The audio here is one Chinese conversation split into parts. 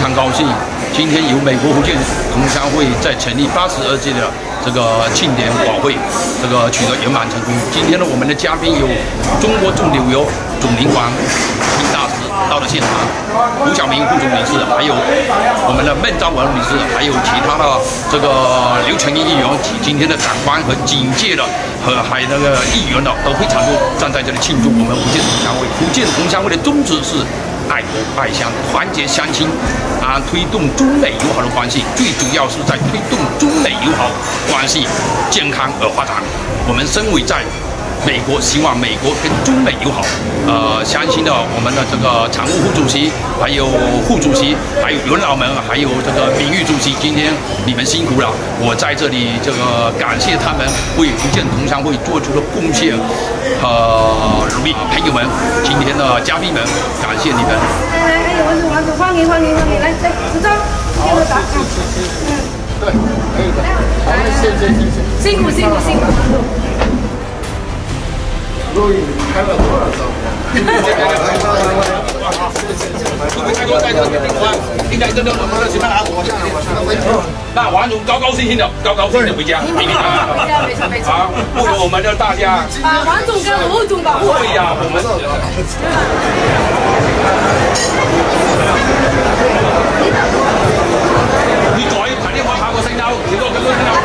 常高兴，今天由美国福建同乡会在成立82届的这个庆典晚会，这个取得圆满成功。今天呢，我们的嘉宾有中国种柳油总领馆丁大使到了现场，胡晓明副总理事，还有我们的孟昭文理事，还有其他的这个刘成英议员，今天的长官和警界的还有那个议员的都非常多站在这里庆祝我们福建同乡会。福建同乡会的宗旨是爱国爱乡，团结乡亲，推动中美友好的关系，最主要是在推动中美友好关系健康而发展。我们身为在美国，希望美国跟中美友好。相信的我们的这个常务副主席，还有副主席，还有元老们，还有这个名誉主席，今天你们辛苦了。我在这里这个感谢他们为福建同乡会做出的贡献和努力。朋友们，今天的嘉宾们，感谢你们。 来，王总，欢迎，来，执照，给我打。 对，可以的。来， 辛苦。 录影拍了多少照片？ 应该真的，那王总高兴兴的回家，平平安安。 没错。 好，为了我们的大家， 把王总跟吴总保护好。 对呀，我们。你改打電話跑個聲優，幾多聲優？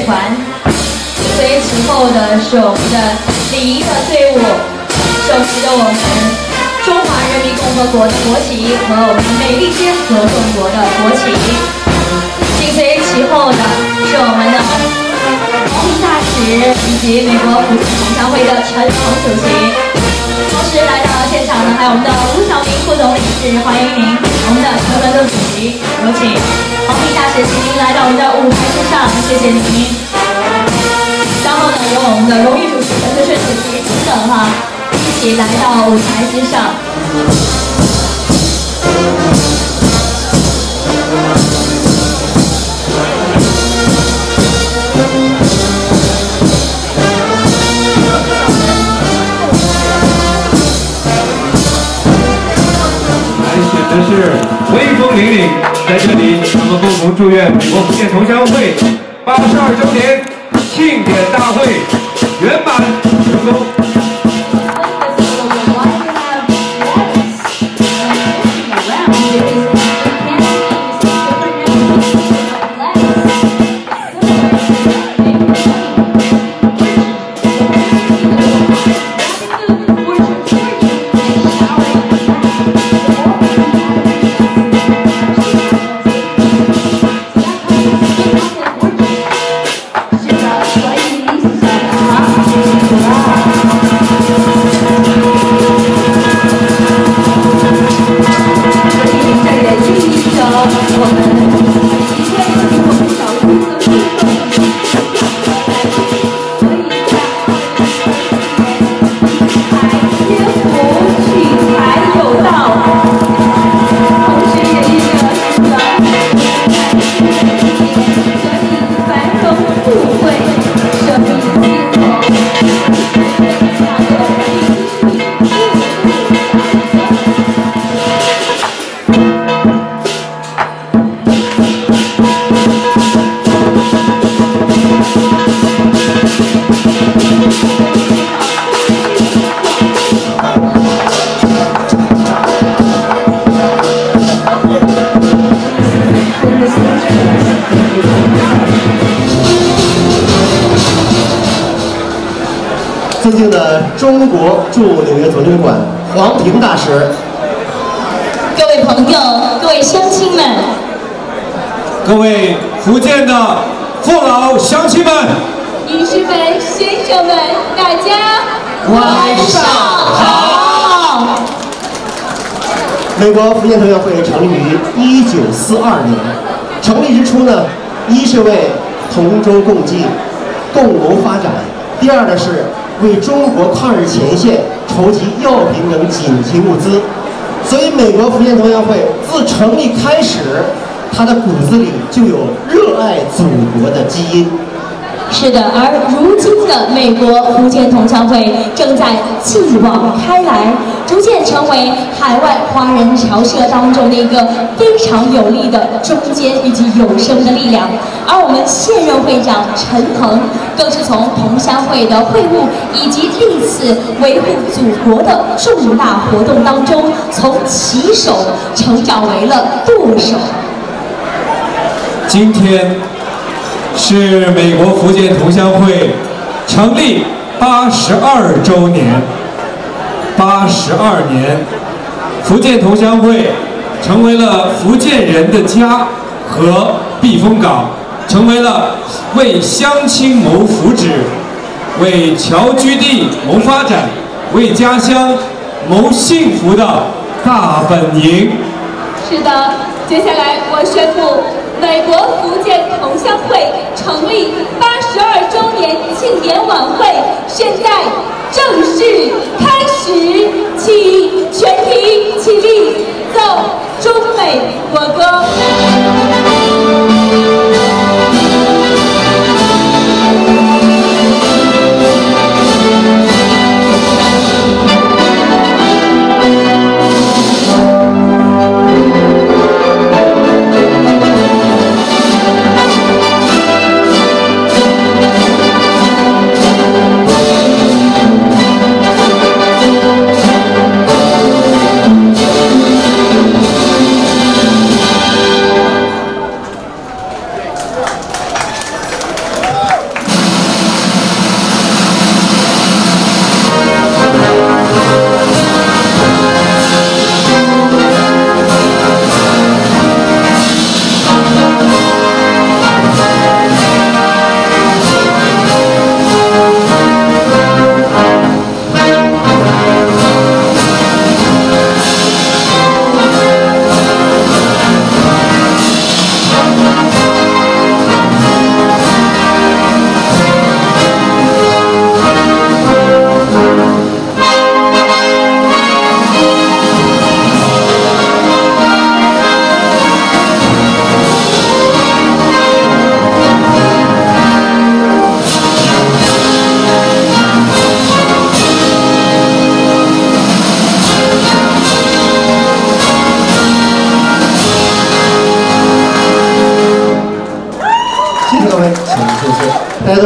团。随其后的是我们的礼仪的队伍，手持着我们中华人民共和国的国旗和我们美利坚合众国的国旗。紧随其后的是我们的王明大使以及美国福建同乡会的陈鹏主席。同时来到现场的还有我们的吴晓明副总理事，欢迎您。我们的陈文正主席，有请王明大使，请您来到我们的舞台之上，谢谢您。稍后呢，由我们的荣誉主席陈德顺主席等哈一起来到舞台之上。 来选的是威风凛凛，在这里，我们共同祝愿美国福建同乡会82周年庆典大会圆满成功。 尊敬的中国驻纽约总领馆黄平大使， 各位朋友，各位乡亲们， 各位福建的父老乡亲们， 女士们、先生们，大家晚上好。 美国福建同乡会成立于1942年，成立之初呢，一是为同舟共济、共谋发展；第二呢是为中国抗日前线筹集药品等紧急物资。所以，美国福建同乡会自成立开始，它的骨子里就有热爱祖国的基因。 是的，而如今的美国福建同乡会正在继往开来，逐渐成为海外华人侨社当中的一个非常有力的中坚以及有声的力量。而我们现任会长陈鹏，更是从同乡会的会务以及历次维护祖国的重大活动当中，从旗手成长为了舵手。 今天是美国福建同乡会成立82周年。82年，福建同乡会成为了福建人的家和避风港，成为了为乡亲谋福祉、为侨居地谋发展、为家乡谋幸福的大本营。 是的，接下来我宣布，美国福建同乡会成立82周年庆典晚会现在正式开始，请全体起立，奏中美国歌。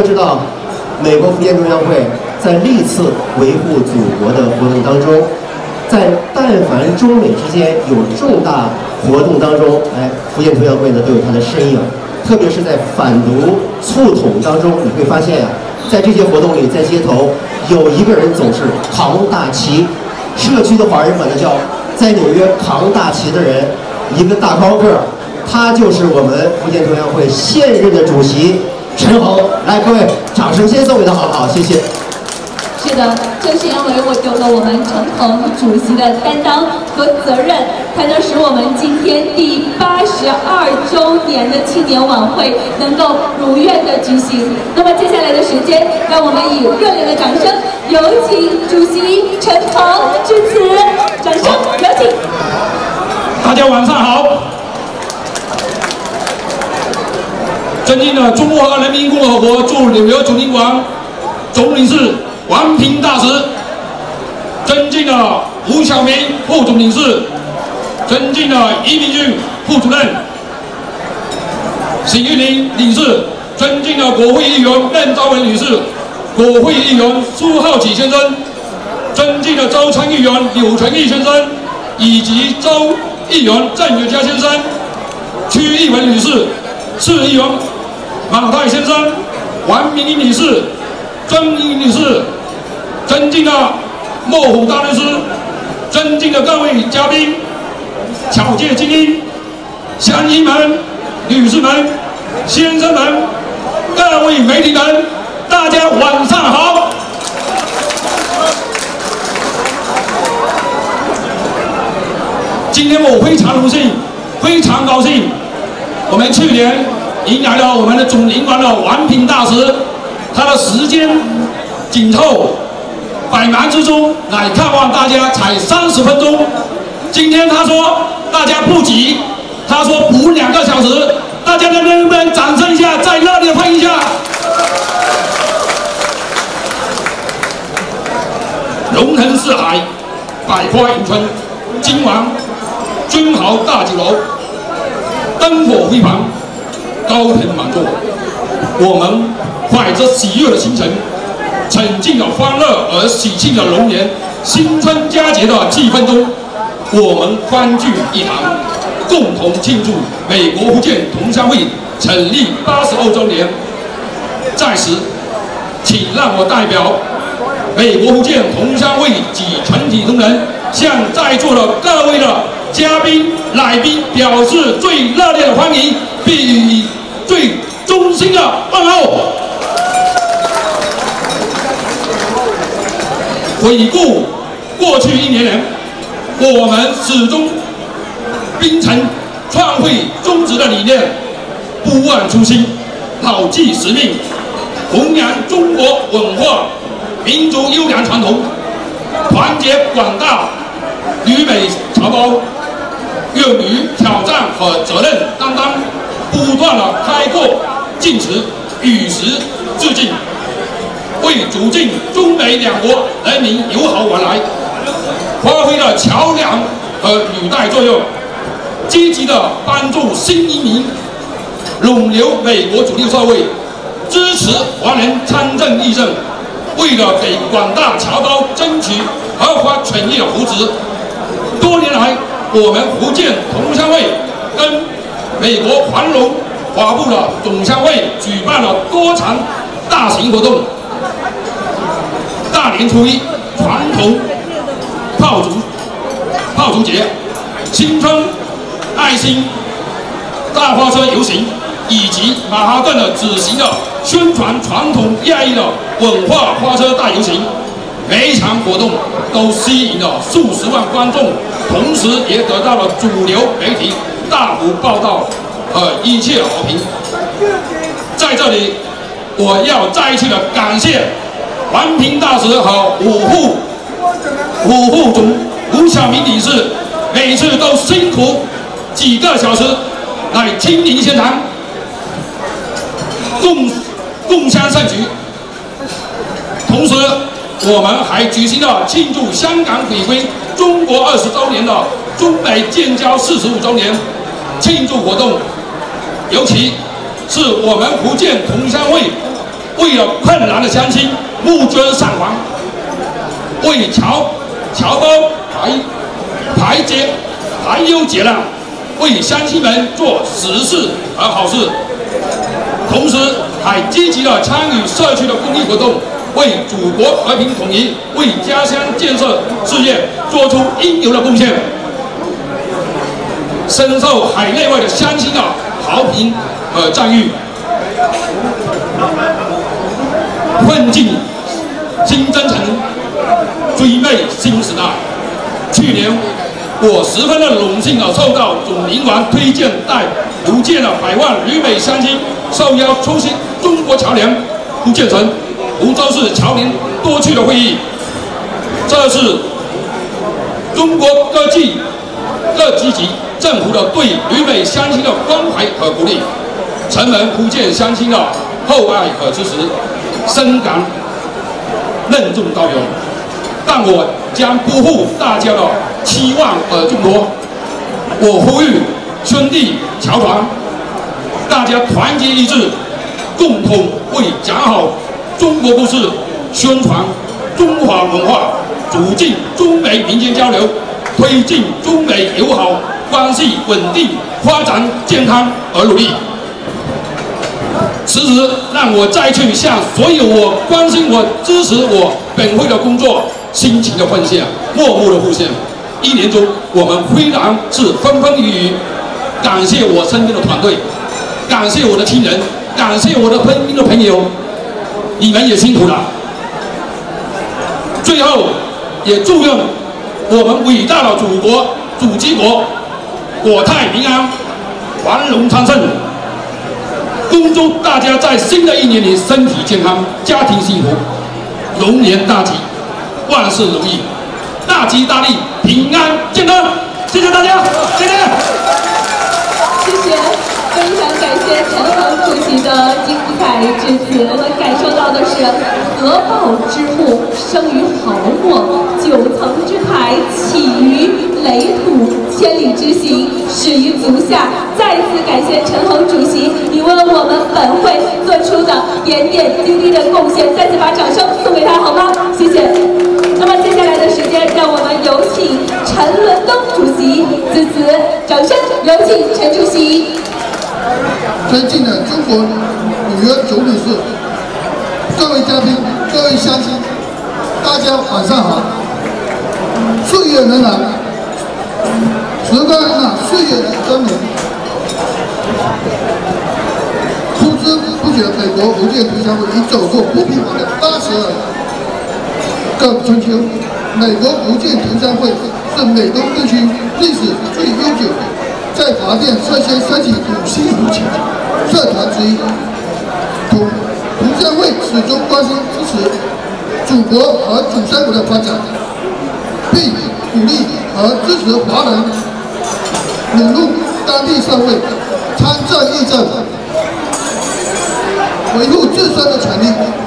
都知道，美国福建同乡会在历次维护祖国的活动当中，在但凡中美之间有重大活动当中，福建同乡会呢都有它的身影。特别是在反毒促统当中，你会发现在这些活动里，在街头有一个人总是扛大旗，社区的华人管他叫在纽约扛大旗的人，一个大高个儿，他就是我们福建同乡会现任的主席陈恒。来，各位掌声先送给他好不好？谢谢。 是的，正是因为有了我们陈恒主席的担当和责任，才能使我们今天第82周年的庆典晚会能够如愿的举行。那么接下来的时间，让我们以热烈的掌声，有请主席陈恒致辞。掌声有请。 大家晚上好。尊敬的中华人民共和国驻纽约总领馆总领事王平大使，尊敬的吴晓明副总领事，尊敬的俞明俊副主任，许玉玲领事，尊敬的国会议员任昭文女士，国会议员苏浩启先生，尊敬的州参议员柳成义先生，以及州议员郑永嘉先生，区议员女士，市议员马泰先生，王明英女士，曾英女士，尊敬的莫虎大律师，尊敬的各位嘉宾、巧界精英、乡亲们、女士们、先生们、各位媒体人，大家晚上好。今天我非常荣幸，非常高兴，我们去年迎来了我们的总领馆的王平大使，他的时间紧凑，百忙之中来看望大家才30分钟。今天他说大家不急，他说补2个小时，大家能不能掌声一下，再热烈欢迎一下？龙腾四海，百花迎春，今晚君豪大酒楼，灯火辉煌，高朋满座。我们怀着喜悦的心情，沉浸了欢乐而喜庆的龙年新春佳节的气氛中，我们欢聚一堂，共同庆祝美国福建同乡会成立82周年。在此，请让我代表美国福建同乡会及全体同仁，向在座的各位的嘉宾、来宾表示最热烈的欢迎，并以最衷心的问候。回顾过去1年，我们始终秉承创会宗旨的理念，不忘初心，牢记使命，弘扬中国文化、民族优良传统，团结广大旅美侨胞，勇于挑战和责任担当，不断的开拓进取，与时俱进，为促进中美两国人民友好往来发挥了桥梁和履带作用，积极的帮助新移民拢流美国主流社会，支持华人参政议政，为了给广大侨胞争取合法权益的福祉。多年来，我们福建同乡会跟美国繁荣华埠的总乡会举办了多场大型活动。大年初一，传统炮竹节、新春爱心大花车游行，以及马哈顿的举行的宣传传统亚裔的文化花车大游行，每一场活动都吸引了数十万观众，同时也得到了主流媒体大幅报道和一切好评。在这里，我要再一次的感谢王平大使和五副总吴晓明理事，每次都辛苦几个小时来亲临现场，共襄盛举。同时，我们还举行了庆祝香港回归中国20周年的中美建交45周年庆祝活动，尤其是我们福建同乡会为了困难的乡亲募捐上访，为侨胞排忧解难，为乡亲们做实事和好事，同时还积极地参与社区的公益活动，为祖国和平统一、为家乡建设事业做出应有的贡献，深受海内外的乡亲的好评和赞誉。奋进新征程，追魅新时代。去年，我十分的荣幸受到总领馆推荐，带福建的100万旅美乡亲受邀出席中国侨联福建省福州市侨联多区的会议。这是中国各级政府的对旅美乡亲的关怀和鼓励，承蒙福建乡亲的厚爱和支持，深感任重道远。但我将不负大家的期望而重托。我呼吁兄弟侨团，大家团结一致，共同为讲好中国故事、宣传中华文化、促进中美民间交流、推进中美友好关系稳定发展健康而努力。此时，让我再去向所有我关心我、支持我本会的工作辛勤的奉献、默默的奉献。1年中，我们虽然是风风雨雨，感谢我身边的团队，感谢我的亲人，感谢我的身边的朋友，你们也辛苦了。最后，也祝愿我们伟大的祖国、祖基国国泰民安、繁荣昌盛。恭祝大家在新的1年里身体健康、家庭幸福、龙年大吉、万事如意、大吉大利、平安健康。谢谢大家，谢谢。 谢谢，非常感谢陈恒主席的精彩致辞。我们感受到的是合抱之木，生于毫末，9层之台，起于垒土，千里之行，始于足下。再次感谢陈恒主席，你为我们本会做出的点点滴滴的贡献，再次把掌声送给他好吗？谢谢。那么接下来的时间，让我们有请陈伦东主席致辞，掌声有请陈主席。 尊敬的中国纽约总领事、各位嘉宾、各位乡亲，大家晚上好。岁月荏苒，时光岁月蒸浓，不知不觉，美国福建同乡会已走过不平凡的82个春秋。美国福建同乡会是美东地区历史最悠久，在华电率先申请5星5级社团之一。同乡会始终关心支持祖国和主三国的发展，并鼓励和支持华人融入当地社会，参战议政，维护自身的权利，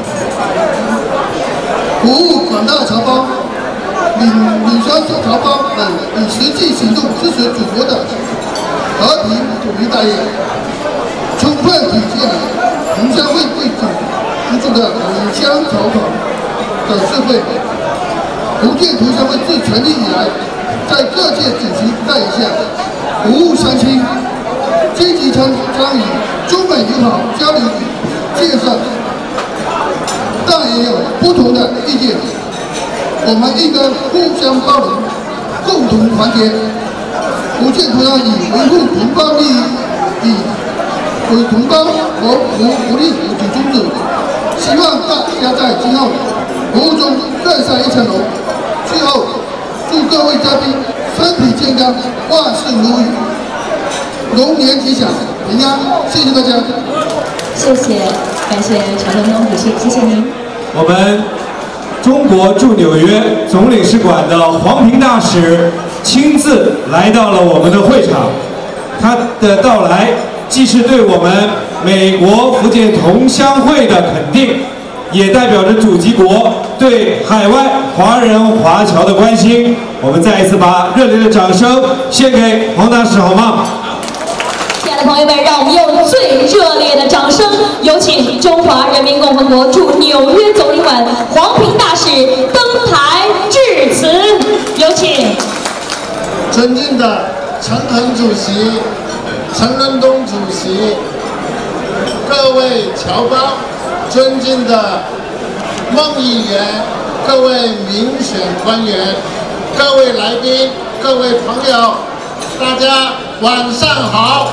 服务广大侨胞、领商侨胞们以实际行动支持祖国的和平统一大业，充分体现了同乡会对祖的理乡侨团的智慧。福建同乡会自成立以来，在各界主席带领下，服务乡亲，积极参与中美友好交流建设，但也有不同的意见，我们应该互相包容，共同团结。福建同样以维护同胞利益，以为同胞和福利为主宗旨，希望大家在今后服务中更上一层楼。最后，祝各位嘉宾身体健康，万事如意，龙年吉祥，平安。谢谢大家。 谢谢，感谢陈伦东主席，谢谢您。 我们中国驻纽约总领事馆的黄平大使亲自来到了我们的会场，他的到来既是对我们美国福建同乡会的肯定，也代表着祖籍国对海外华人华侨的关心。我们再一次把热烈的掌声献给黄大使，好吗？ 亲爱的的朋友们，让我们用最热烈的掌声，有请中华人民共和国驻纽约总领馆黄平大使登台致辞。有请。 尊敬的陈恒主席、陈仁东主席，各位侨胞，尊敬的孟议员，各位民选官员，各位来宾，各位朋友，大家晚上好。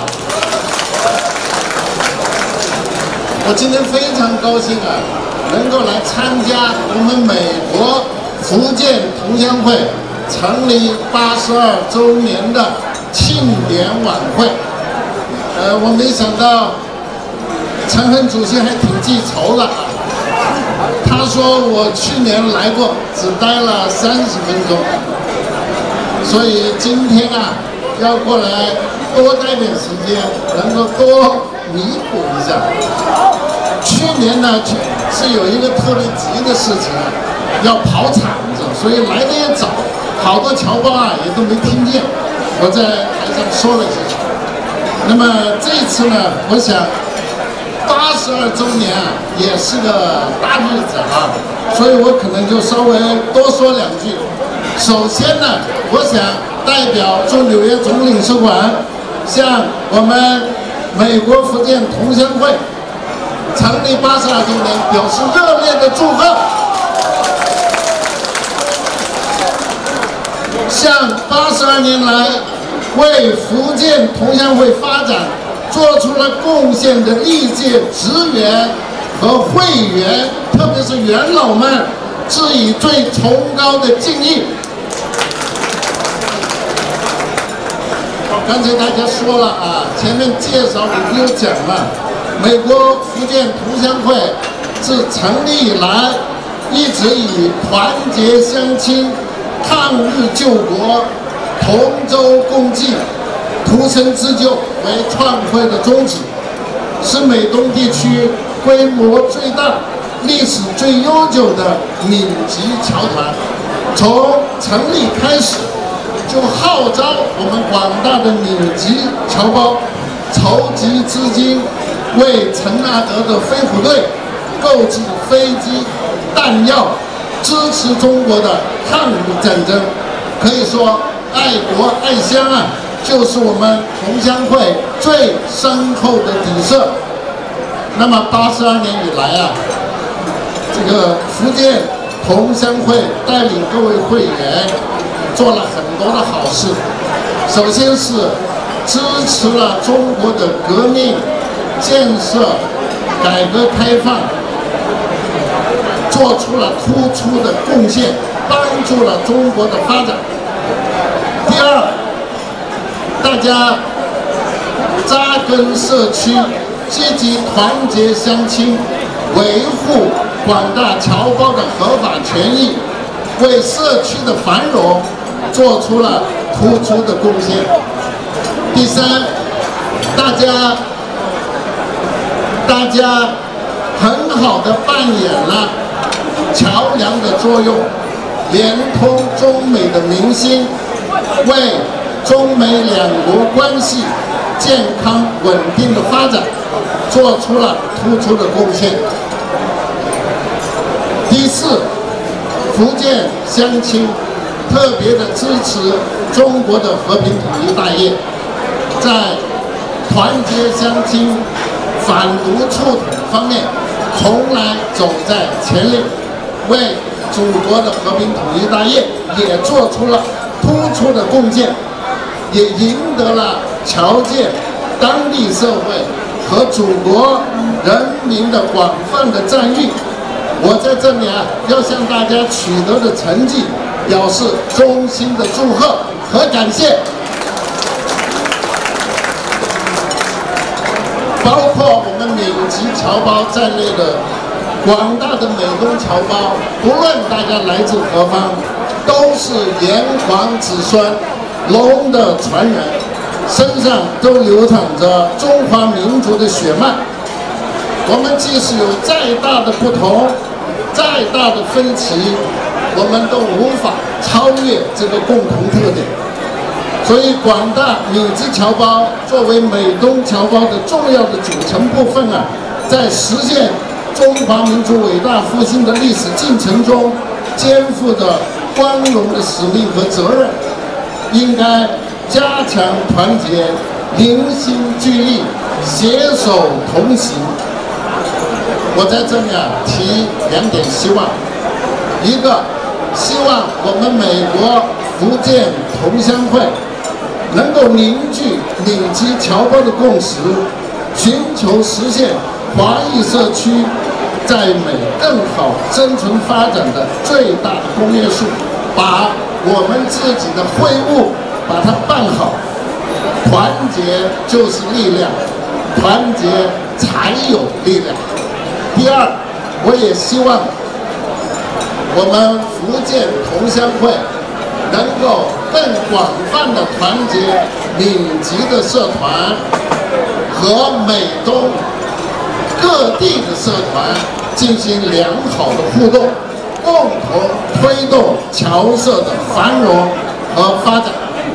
我今天非常高兴啊，能够来参加我们美国福建同乡会成立82周年的庆典晚会。我没想到陈恒主席还挺记仇的，他说我去年来过，只待了30分钟，所以今天啊要过来多待点时间，能够多弥补一下。去年呢是有一个特别急的事情啊，要跑场子，所以来的也早，好多侨胞啊也都没听见我在台上说了些什么。那么这一次呢，我想82周年啊也是个大日子啊，所以我可能就稍微多说2句。首先呢，我想代表驻纽约总领事馆向我们美国福建同乡会成立82周年表示热烈的祝贺，向82年来为福建同乡会发展做出了贡献的历届职员和会员，特别是元老们，致以最崇高的敬意。刚才大家说了啊，前面介绍里又讲了，美国福建同乡会自成立以来，一直以团结乡亲、抗日救国、同舟共济、图生自救为创会的宗旨，是美东地区规模最大、历史最悠久的闽籍侨团。从成立开始，就号召我们广大的闽籍侨胞筹集资金，为陈纳德的飞虎队购置飞机、弹药，支持中国的抗日战争。可以说，爱国爱乡啊，就是我们同乡会最深厚的底色。那么82年以来啊，这个福建同乡会带领各位会员做了很多的好事。首先是支持了中国的革命、建设、改革开放，做出了突出的贡献，帮助了中国的发展。第二，大家扎根社区，积极团结乡亲，维护广大侨胞的合法权益，为社区的繁荣做出了突出的贡献。第三，大家很好的扮演了桥梁的作用，连通中美的民心，为中美两国关系健康稳定的发展做出了突出的贡献。第四，福建乡亲特别的支持中国的和平统一大业，在团结乡亲、反独促统方面从来走在前列，为祖国的和平统一大业也做出了突出的贡献，也赢得了侨界、当地社会和祖国人民的广泛的赞誉。我在这里啊，要向大家取得的成绩表示衷心的祝贺和感谢。包括我们闽籍侨胞在内的广大的美东侨胞，不论大家来自何方，都是炎黄子孙、龙的传人，身上都流淌着中华民族的血脉。我们即使有再大的不同，再大的分歧，我们都无法超越这个共同特点。 所以，广大闽籍侨胞作为美东侨胞的重要的组成部分啊，在实现中华民族伟大复兴的历史进程中，肩负着光荣的使命和责任，应该加强团结，凝心聚力，携手同行。我在这里提2点希望：一个，希望我们美国福建同乡会能够凝聚闽籍侨胞的共识，寻求实现华裔社区在美更好生存发展的最大的公约数，把我们自己的会务把它办好。团结就是力量，团结才有力量。第二，我也希望我们福建同乡会能够更广泛的团结闽籍的社团和美东各地的社团进行良好的互动，共同推动侨社的繁荣和发展。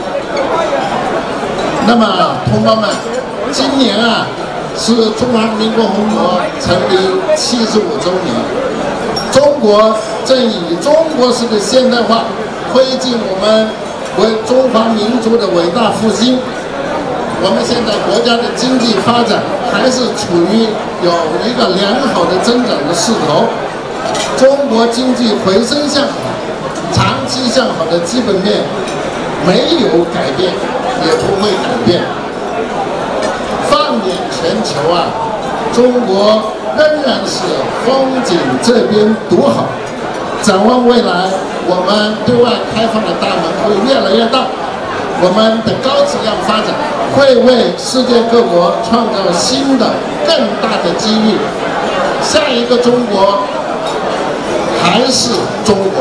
那么，同胞们，今年是中华人民共和国成立75周年，中国正以中国式的现代化推进我们为中华民族的伟大复兴。我们现在国家的经济发展还是处于有一个良好的增长的势头，中国经济回升向好，长期向好的基本面没有改变，也不会改变。放眼全球中国仍然是风景这边独好。展望未来，我们对外开放的大门会越来越大，我们的高质量发展会为世界各国创造新的、更大的机遇。下一个中国还是中国。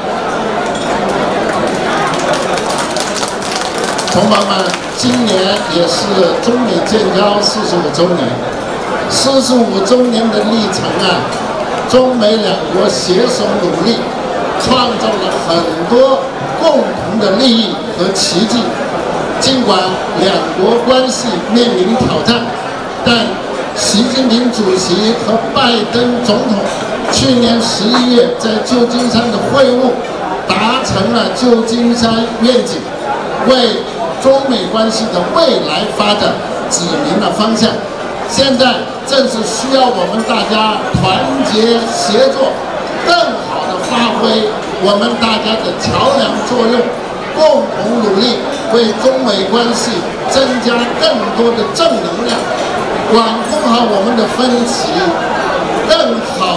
同胞们，今年也是中美建交45周年，45周年的历程中美两国携手努力，创造了很多共同的利益和奇迹。尽管两国关系面临挑战，但习近平主席和拜登总统去年11月在旧金山的会晤，达成了旧金山愿景，为中美关系的未来发展指明了方向。现在正是需要我们大家团结协作，更好地发挥我们大家的桥梁作用，共同努力为中美关系增加更多的正能量，管控好我们的分歧，更好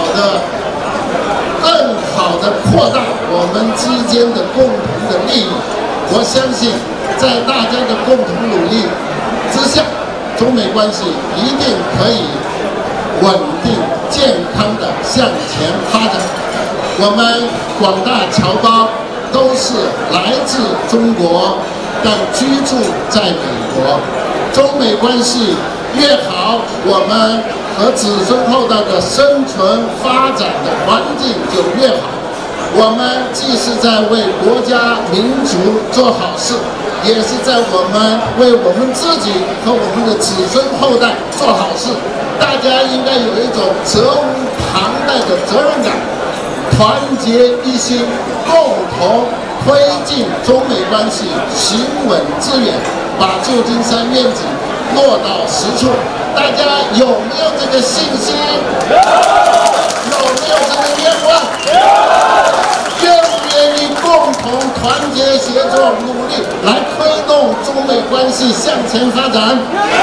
地扩大我们之间的共同的利益。我相信，在大家的共同努力之下，中美关系一定可以稳定、健康地向前发展。我们广大侨胞都是来自中国，但居住在美国。中美关系越好，我们和子孙后代的生存发展的环境就越好。我们既是在为国家民族做好事，也是在为我们自己和我们的子孙后代做好事。大家应该有一种责无旁贷的责任感，团结一心，共同推进中美关系行稳致远，把旧金山愿景落到实处。大家有没有这个信心？有没有这个愿望？愿不愿意共同团结协作努力来推动中美关系向前发展？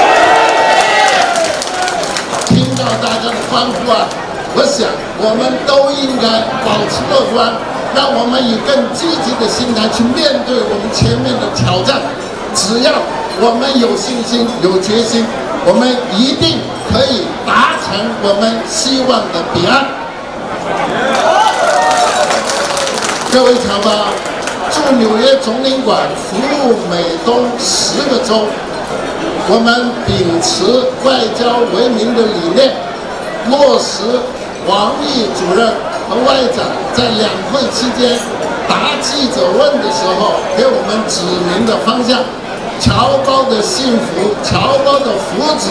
听到大家的欢呼我想我们都应该保持乐观，让我们以更积极的心态去面对我们前面的挑战。只要我们有信心、有决心，我们一定可以达成我们希望的彼岸。各位侨胞，驻纽约总领馆服务美东10个州，我们秉持外交为民的理念，落实王毅主任和外长在两会期间答记者问的时候给我们指明的方向， 侨胞的幸福、侨胞的福祉，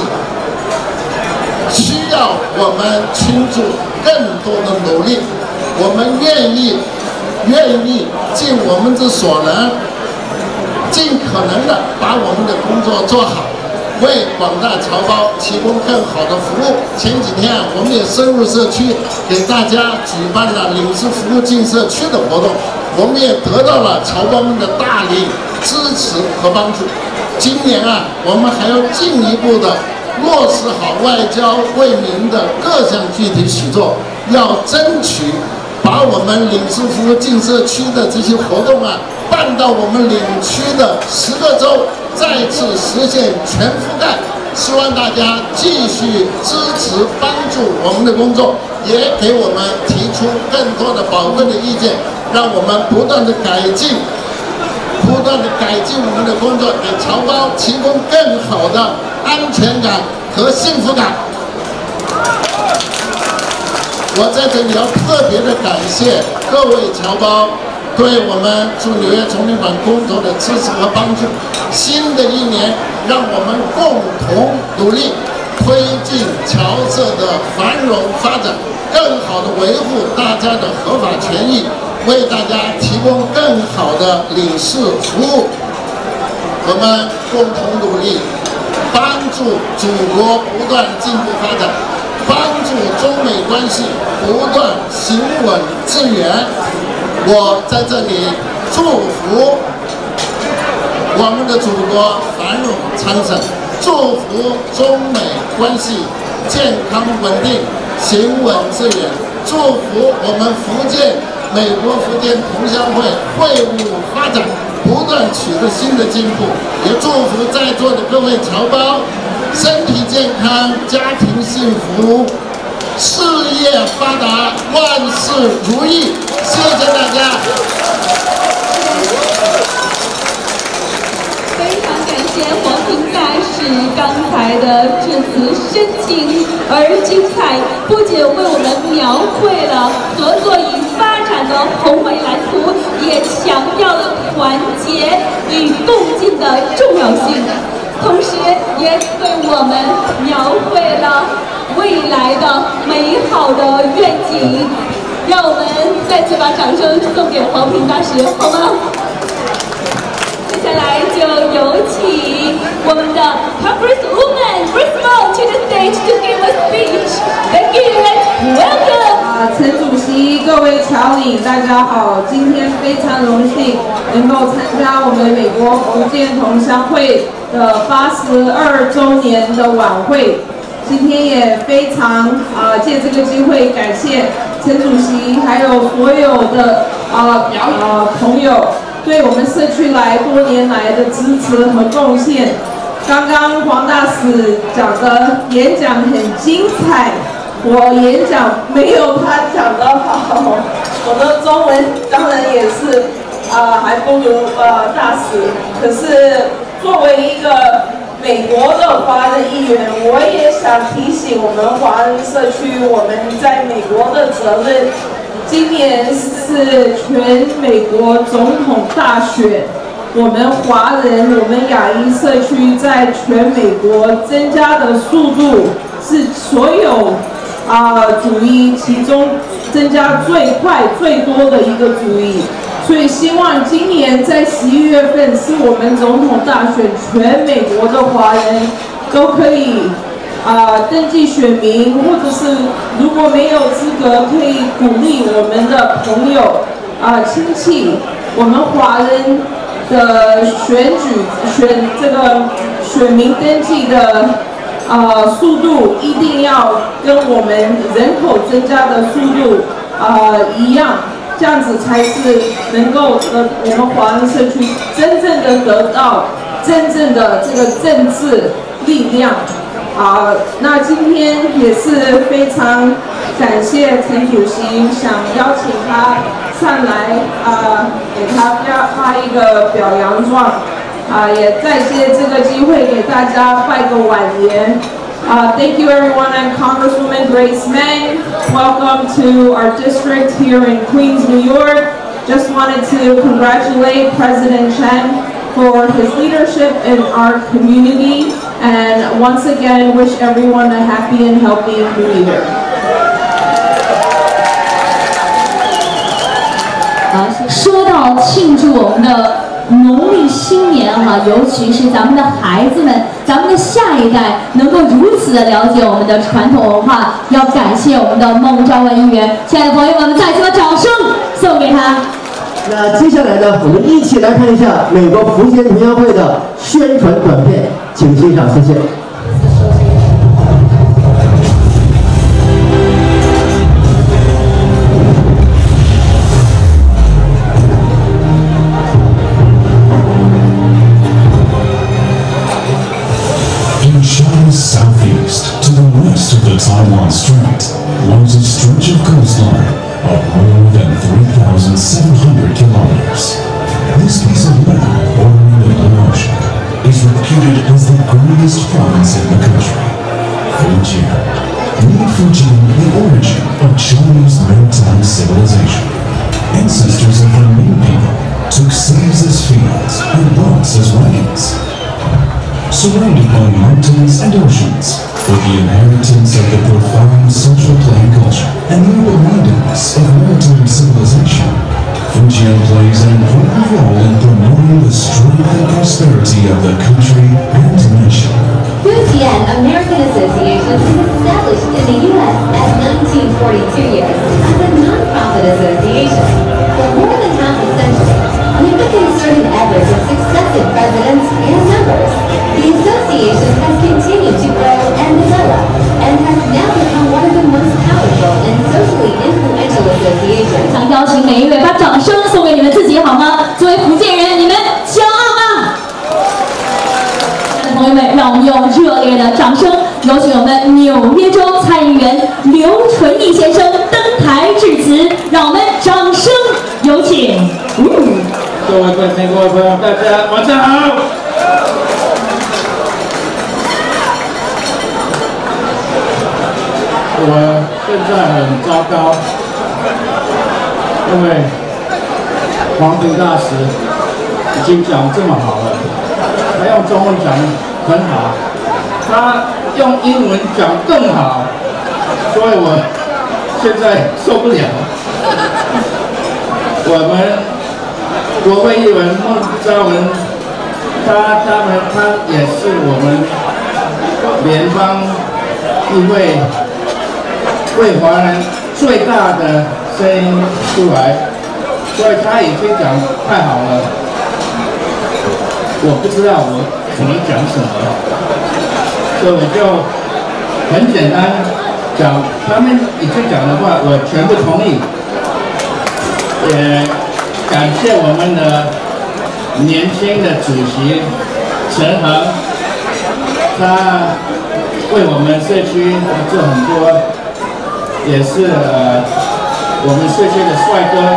需要我们倾注更多的努力。我们愿意尽我们之所能，尽可能的把我们的工作做好，为广大侨胞提供更好的服务。前几天我们也深入社区，给大家举办了领事服务进社区的活动，我们也得到了侨胞们的大力支持和帮助。今年我们还要进一步的落实好外交为民的各项具体举措，要争取把我们领事服务进社区的这些活动办到我们领区的10个州，再次实现全覆盖。希望大家继续支持帮助我们的工作，也给我们提出更多的宝贵的意见，让我们不断的改进我们的工作，给侨胞提供更好的安全感和幸福感。我在这里要特别的感谢各位侨胞对我们驻纽约总领馆工作的支持和帮助。新的一年，让我们共同努力，推进侨社的繁荣发展，更好的维护大家的合法权益，为大家提供更好的领事服务。我们共同努力，帮助祖国不断进步发展，帮助中美关系不断行稳致远。我在这里祝福我们的祖国繁荣昌盛，祝福中美关系健康稳定、行稳致远，祝福我们福建美国福建同乡会会务发展不断取得新的进步，也祝福在座的各位侨胞身体健康、家庭幸福、事业发达、万事如意。谢谢大家。 非常感谢黄平大使刚才的致辞深情而精彩，不仅为我们描绘了合作与发展的宏伟蓝图，也强调了团结与共进的重要性，同时也为我们描绘了未来的美好的愿景。让我们再次把掌声送给黄平大使，好吗？接下来就有请我们的 Congresswoman Bristol to the stage to give a speech. Thank you and welcome. 陈主席、各位侨领，大家好！今天非常荣幸能够参加我们美国福建同乡会的82周年的晚会。今天也非常借这个机会感谢陈主席，还有所有的朋友对我们社区多年来的支持和贡献。刚刚黄大使讲的演讲很精彩，我演讲没有他讲得好，我的中文当然也是还不如大使。可是作为一个美国的华人议员，我也想提醒我们华人社区，我们在美国的责任。今年是全美国总统大选，我们华人，我们亚裔社区在全美国增加的速度是所有族裔其中增加最快最多的一个族裔。所以希望今年在11月份是我们总统大选，全美国的华人都可以登记选民，或者是如果没有资格，可以鼓励我们的朋友亲戚，我们华人的选民登记的速度一定要跟我们人口增加的速度一样。这样子才是能够我们华人社区真正的得到真正的这个政治力量那今天也是非常感谢陈主席，想邀请他上来给他发一个表扬状也再借这个机会给大家拜个晚年。Thank you everyone. I'm Congresswoman Grace Meng. Welcome to our district here in Queens, New York. Just wanted to congratulate President Chen for his leadership in our community. And once again, wish everyone a happy and healthy New Year. 说到庆祝我们的农历新年哈，尤其是咱们的孩子们，咱们的下一代能够如此的了解我们的传统文化，要感谢我们的孟昭文议员。亲爱的朋友们，我们再次把掌声送给他。 那接下来呢，我们一起来看一下美国福建同乡会的宣传短片，请欣赏，谢谢。 Southeast to the west of the Taiwan Strait lies a stretch of coastline of more than 3,700 kilometers. This piece of land bordering the Blue Ocean is reputed as the greatest province in the country, Fujian. Named Fujian, the origin of Chinese maritime civilization. Ancestors of the Ming people took seas as fields and boats as wagons. Surrounded by mountains and oceans, with the inheritance of the profound social plain culture and the open-mindedness of maritime civilization, Fujian plays an important role in promoting the strength and prosperity of the country and nation. Fujian American Association was established in the U.S. at 1942 years as a non-profit association. For more than half a century, amid the concerted efforts of successive presidents and members, the association has continued to grow and develop, and has now become one of the most powerful and socially influential associations. 想邀请每一位把掌声送给你们自己好吗？作为福建人，你们骄傲吗？朋友们，让我们用热烈的掌声，有请我们纽约州参议员刘纯义先生登台致辞，让我们掌声有请。 各位观众、各位朋友，大家晚上好。我现在很糟糕，因为黄平大使已经讲这么好了，他用中文讲很好，他用英文讲更好，所以我现在受不了。我们国会议员孟昭文，他也是我们联邦议会为华人最大的声音出来，所以他已经讲太好了。我不知道我可能讲什么，所以我就很简单讲他们已经讲的话，我全部同意。也感谢我们的年轻的主席陈恒，他为我们社区做很多，也是我们社区的帅哥。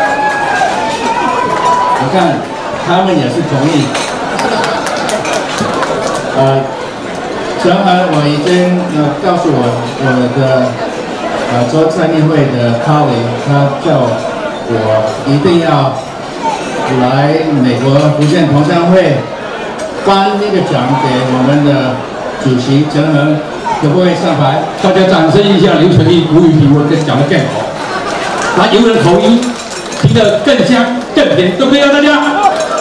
你看，他们也是同意。陈恒，我已经告诉我的州参议会的 colleague， 他叫我一定要来美国福建同乡会颁一个奖给我们的主席陈恒，可不可以上台？ 大家掌声一下刘纯义、吴宇平，我跟讲的更好，他游人口音听得更香更甜，都可以让大家。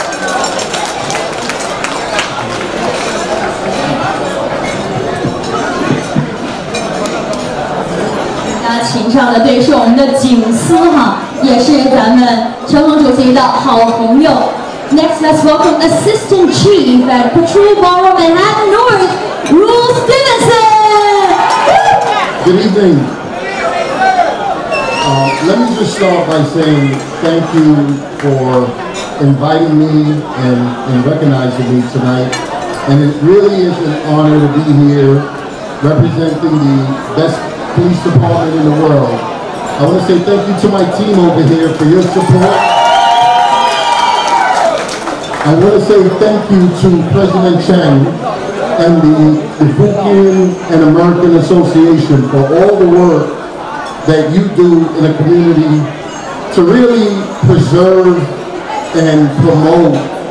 请上的对是我们的警司哈，也是咱们陈恒主席的好朋友。Next, let's welcome Assistant Chief at Patrol Bar Manhattan North, Ruel Stevenson. Good evening. Let me just start by saying thank you for inviting me and recognizing me tonight. And it really is an honor to be here representing the best police department in the world. I want to say thank you to my team over here for your support. I want to say thank you to President Chang and the Fujian and American Association for all the work that you do in the community to really preserve and promote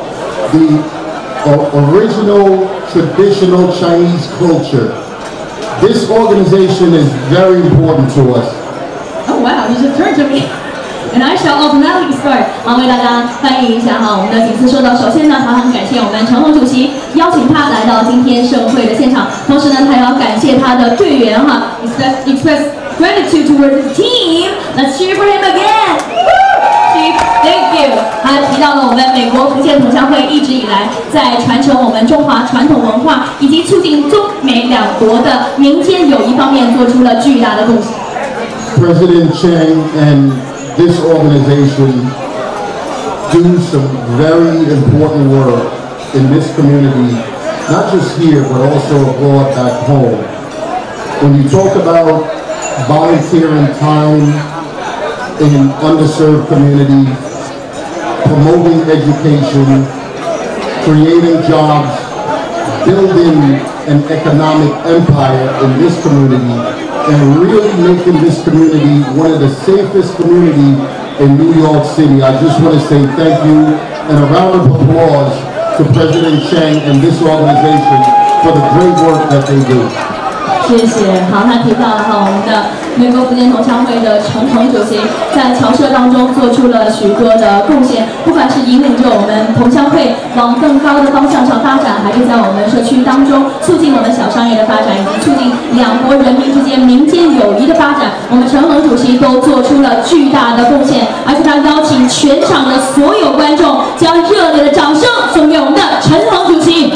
the original traditional Chinese culture. This organization is very important to us. Oh wow, you just turned to me. And I shall automatically start. 好，为大家翻译一下哈，我们的警司说到，首先呢，他很感谢我们陈红主席邀请他来到今天盛会的现场，同时呢，他也要感谢他的队员哈 ，express gratitude towards his team. Let's cheer for him again. Chief, thank you. 他提到了我们美国福建同乡会一直以来在传承我们中华传统文化以及促进中美两国的民间友谊方面做出了巨大的贡献。 President Chang and this organization do some very important work in this community, not just here, but also abroad back home. When you talk about volunteering time in underserved communities, promoting education, creating jobs, building an economic empire in this community, and really making this community one of the safest communities in New York City. I just want to say thank you and a round of applause to President Chang and this organization for the great work that they do. 谢谢。好，他提到了哈，我们的美国福建同乡会的陈鹏主席在侨社当中做出了许多的贡献，不管是引领着我们同乡会往更高的方向上发展，还是在我们社区当中促进我们小商业的发展，以及促进两国人民之间民间友谊的发展，我们陈鹏主席都做出了巨大的贡献。而且他邀请全场的所有观众将热烈的掌声送给我们的陈鹏主席。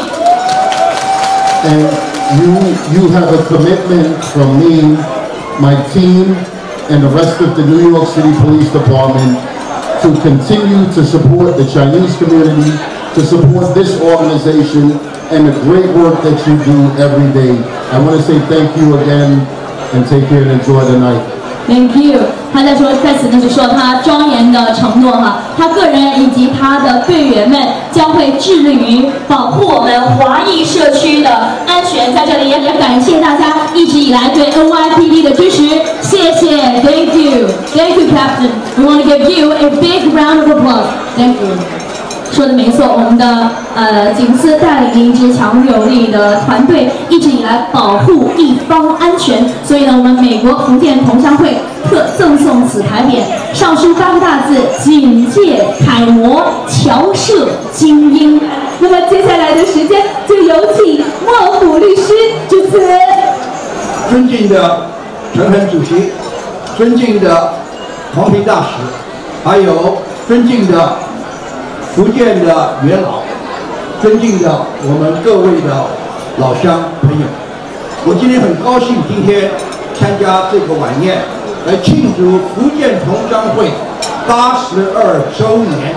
You have a commitment from me, my team, and the rest of the New York City Police Department to continue to support the Chinese community, to support this organization, and the great work that you do every day. I want to say thank you again, and take care and enjoy the night. Thank you。他在此呢就说他庄严的承诺哈，他个人以及他的队员们将会致力于保护我们华裔社区的安全。在这里也感谢大家一直以来对 NYPD 的支持，谢谢 ，Thank you，Thank you, Captain. We want to give you a big round of applause. Thank you. 说的没错，我们的警司带领一支强有力的团队，一直以来保护一方安全。所以呢，我们美国福建同乡会特赠送此牌匾，上书8个大字：警界楷模，侨社精英。那么接下来的时间，就有请莫虎律师致辞。 尊敬的陈恒主席，尊敬的黄平大使，还有尊敬的福建的元老，尊敬的我们各位的老乡朋友，我今天很高兴今天参加这个晚宴，来庆祝福建同乡会82周年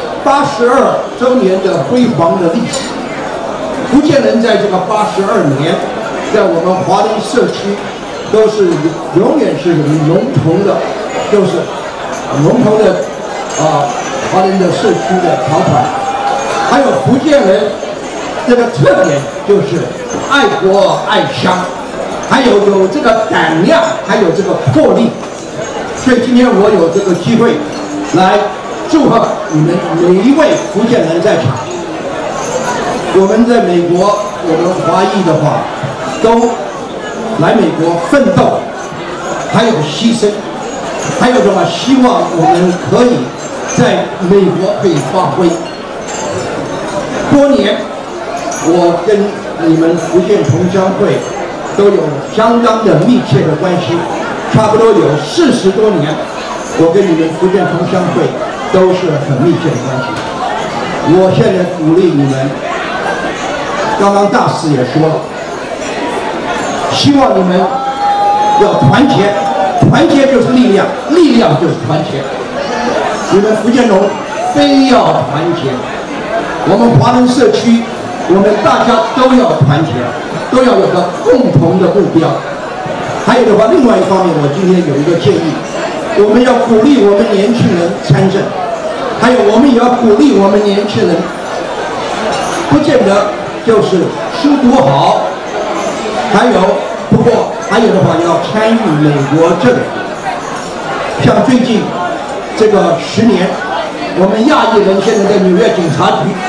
，82周年的辉煌的历史。福建人在这个82年，在我们华人社区都是永远是龙头的，就是龙头的华人的社区的条款，还有福建人这个特点就是爱国爱乡，还有这个胆量，还有这个魄力。所以今天我有这个机会来祝贺你们每一位福建人在场。我们在美国，我们华裔的话，都来美国奋斗，还有牺牲，还有什么？希望我们可以在美国可以发挥。多年，我跟你们福建同乡会都有相当的密切的关系，差不多有40多年，我跟你们福建同乡会都是很密切的关系。我现在鼓励你们，刚刚大使也说了，希望你们要团结，团结就是力量，力量就是团结。你们福建人非要团结，我们华人社区，我们大家都要团结，都要有个共同的目标。还有的话，另外一方面，我今天有一个建议，我们要鼓励我们年轻人参政，还有我们也要鼓励我们年轻人，不见得就是书读好，不过还有的话要参与美国政府，像最近这个10年，我们亚裔人现在在纽约警察局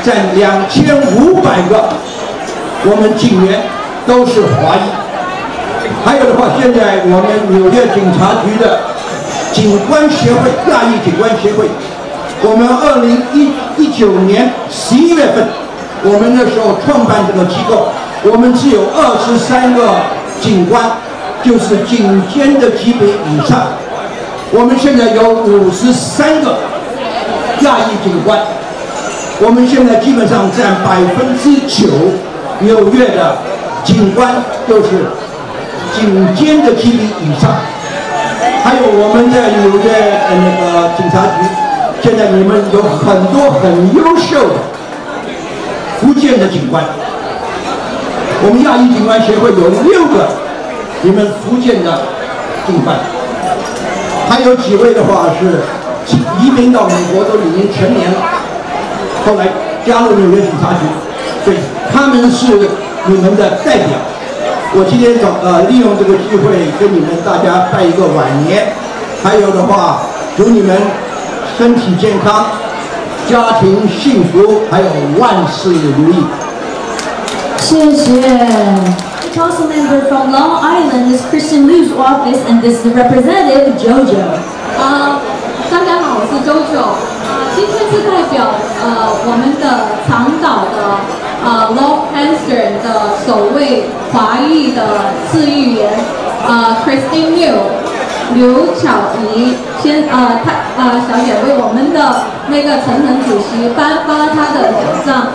占2500个，我们警员都是华裔。还有的话，现在我们纽约警察局的警官协会、亚裔警官协会，我们2019年11月份，我们那时候创办这个机构，我们只有23个警官，就是警监的级别以上。我们现在有53个亚裔警官，我们现在基本上占9%，纽约的警官都是警监的级别以上。还有我们在纽约那个警察局，现在你们有很多很优秀的福建的警官。我们亚裔警官协会有6个你们福建的警官，还有几位的话是移民到美国，都已经成年了，后来加入纽约警察局，所以他们是你们的代表。我今天利用这个机会跟你们大家拜一个晚年，还有的话祝你们身体健康，家庭幸福，还有万事如意。 谢谢。Council member from Long Island is Christian Liu's office, and this is the representative Jojo. 大家好，我是 Jojo。今天是代表我们的长岛的Long Island 的首位华裔的市议员Christine Liu 刘巧怡小姐为我们的那个陈诚主席颁发她的奖状。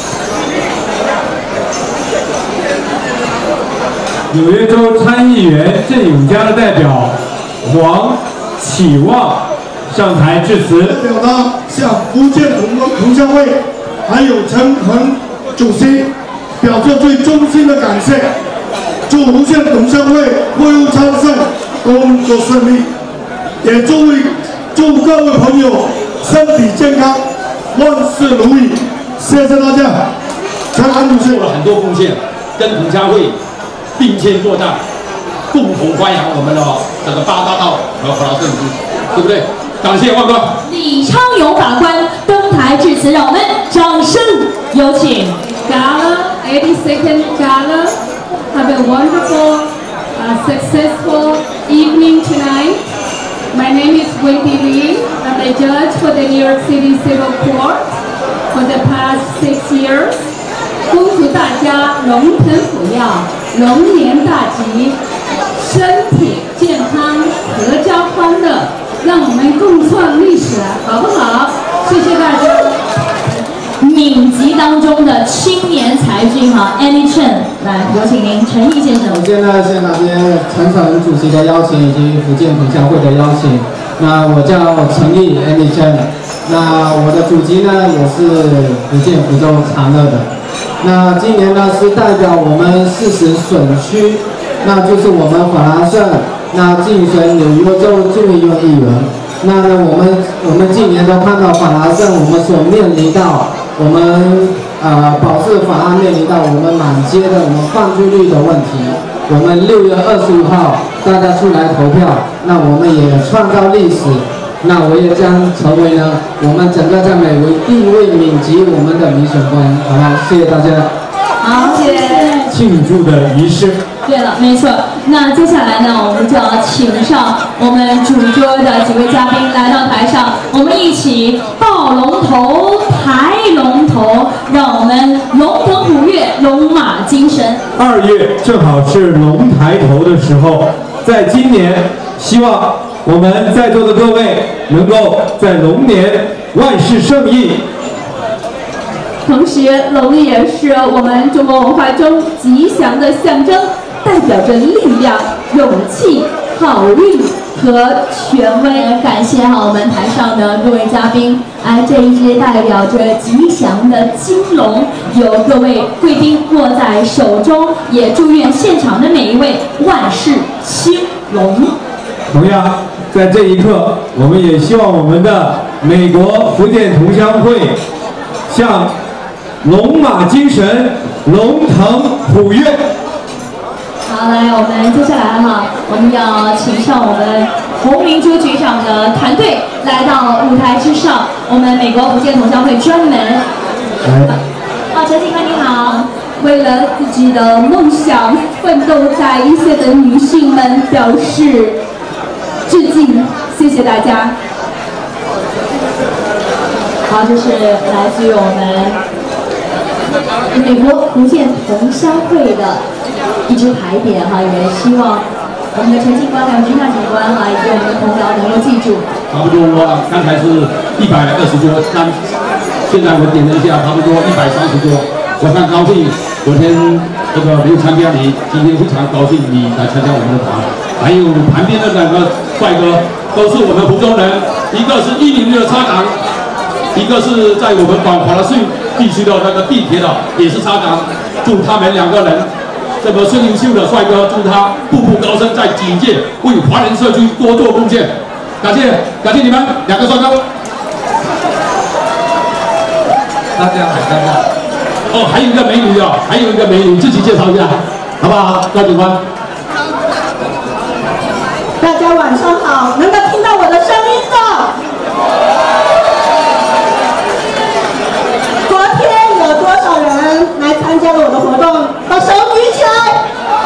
纽约州参议员郑永嘉的代表黄启旺上台致辞， 表达向福建同乡会还有陈诚主席表示最衷心的感谢，祝福建同乡会会务昌盛，工作顺利，也祝各位朋友身体健康，万事如意。谢谢大家。陈诚主席做了很多贡献，跟同乡会并肩作战，共同发扬我们的这个8大道和普劳圣经，对不对？感谢万哥。 李昌勇法官登台致辞，让我们掌声有请。 Gala, 82nd Gala. Have a wonderful, successful evening tonight. My name is Wendy Lee. I'm a judge for the New York City Civil Court for the past 6 years. 恭祝大家龙腾虎跃，龙年大吉，身体健康，阖家欢乐，让我们共创历史，好不好？谢谢大家。 闽籍当中的青年才俊Annie Chen， 来有请您陈毅先生。 首先呢，先拿接陈诚主席的邀请以及福建同乡会的邀请。那我叫陈毅 Annie Chen， 那我的祖籍呢也是福建福州长乐的。那今年呢是代表我们40选区，那就是我们法拉盛那竞选纽约州众议院议员。那呢我们近年都看到法拉盛我们所面临到。我们保释法案面临到我们满街的我们犯罪率的问题。我们6月25号大家出来投票，那我们也创造历史。那我也将成为呢我们整个在美国第1位闽籍我们的民选官，好不好？谢谢大家。 好，谢谢。 庆祝的仪式。 对了，没错。那接下来呢，我们就要请上我们主桌的几位嘉宾来到台上，我们一起抱龙头、抬龙头，让我们龙腾虎跃，龙马精神。 2月正好是龙抬头的时候，在今年，希望我们在座的各位能够在龙年万事胜意。 同时，龙也是我们中国文化中吉祥的象征，代表着力量、勇气、好运和权威。 感谢我们台上的各位嘉宾，这一只代表着吉祥的金龙，由各位贵宾握在手中，也祝愿现场的每一位万事兴隆。 同样，在这一刻，我们也希望我们的美国福建同乡会向龙马精神，龙腾虎跃。 好，来，我们接下来我们要请上我们洪明珠局长的团队来到舞台之上。我们美国福建同乡会专门陈警官你好。为了自己的梦想奋斗在一线的女性们表示致敬，谢谢大家。好，这是来自于我们美国福建同乡会的一支牌匾哈，也希望我们的陈警官还有军大警官哈，以及我们的同僚能够记住。 差不多刚才是120桌，现在我点了一下，差不多130桌。我很高兴，昨天这个没有参加你，今天非常高兴你来参加我们的团。还有旁边的两个帅哥，都是我们福州人，一个是106的插长，一个是在我们广华的市地区的那个地铁的，也是插长。祝他们两个人这么优秀的帅哥，祝他步步高升，在警界为华人社区多做贡献。感谢你们两个帅哥。大家好，大家好。哦，还有一个美女啊，还有一个美女，自己介绍一下，好不好？高警官。 大家晚上好，能够听到我的声音的。昨天有多少人来参加了我的活动？把手举起来！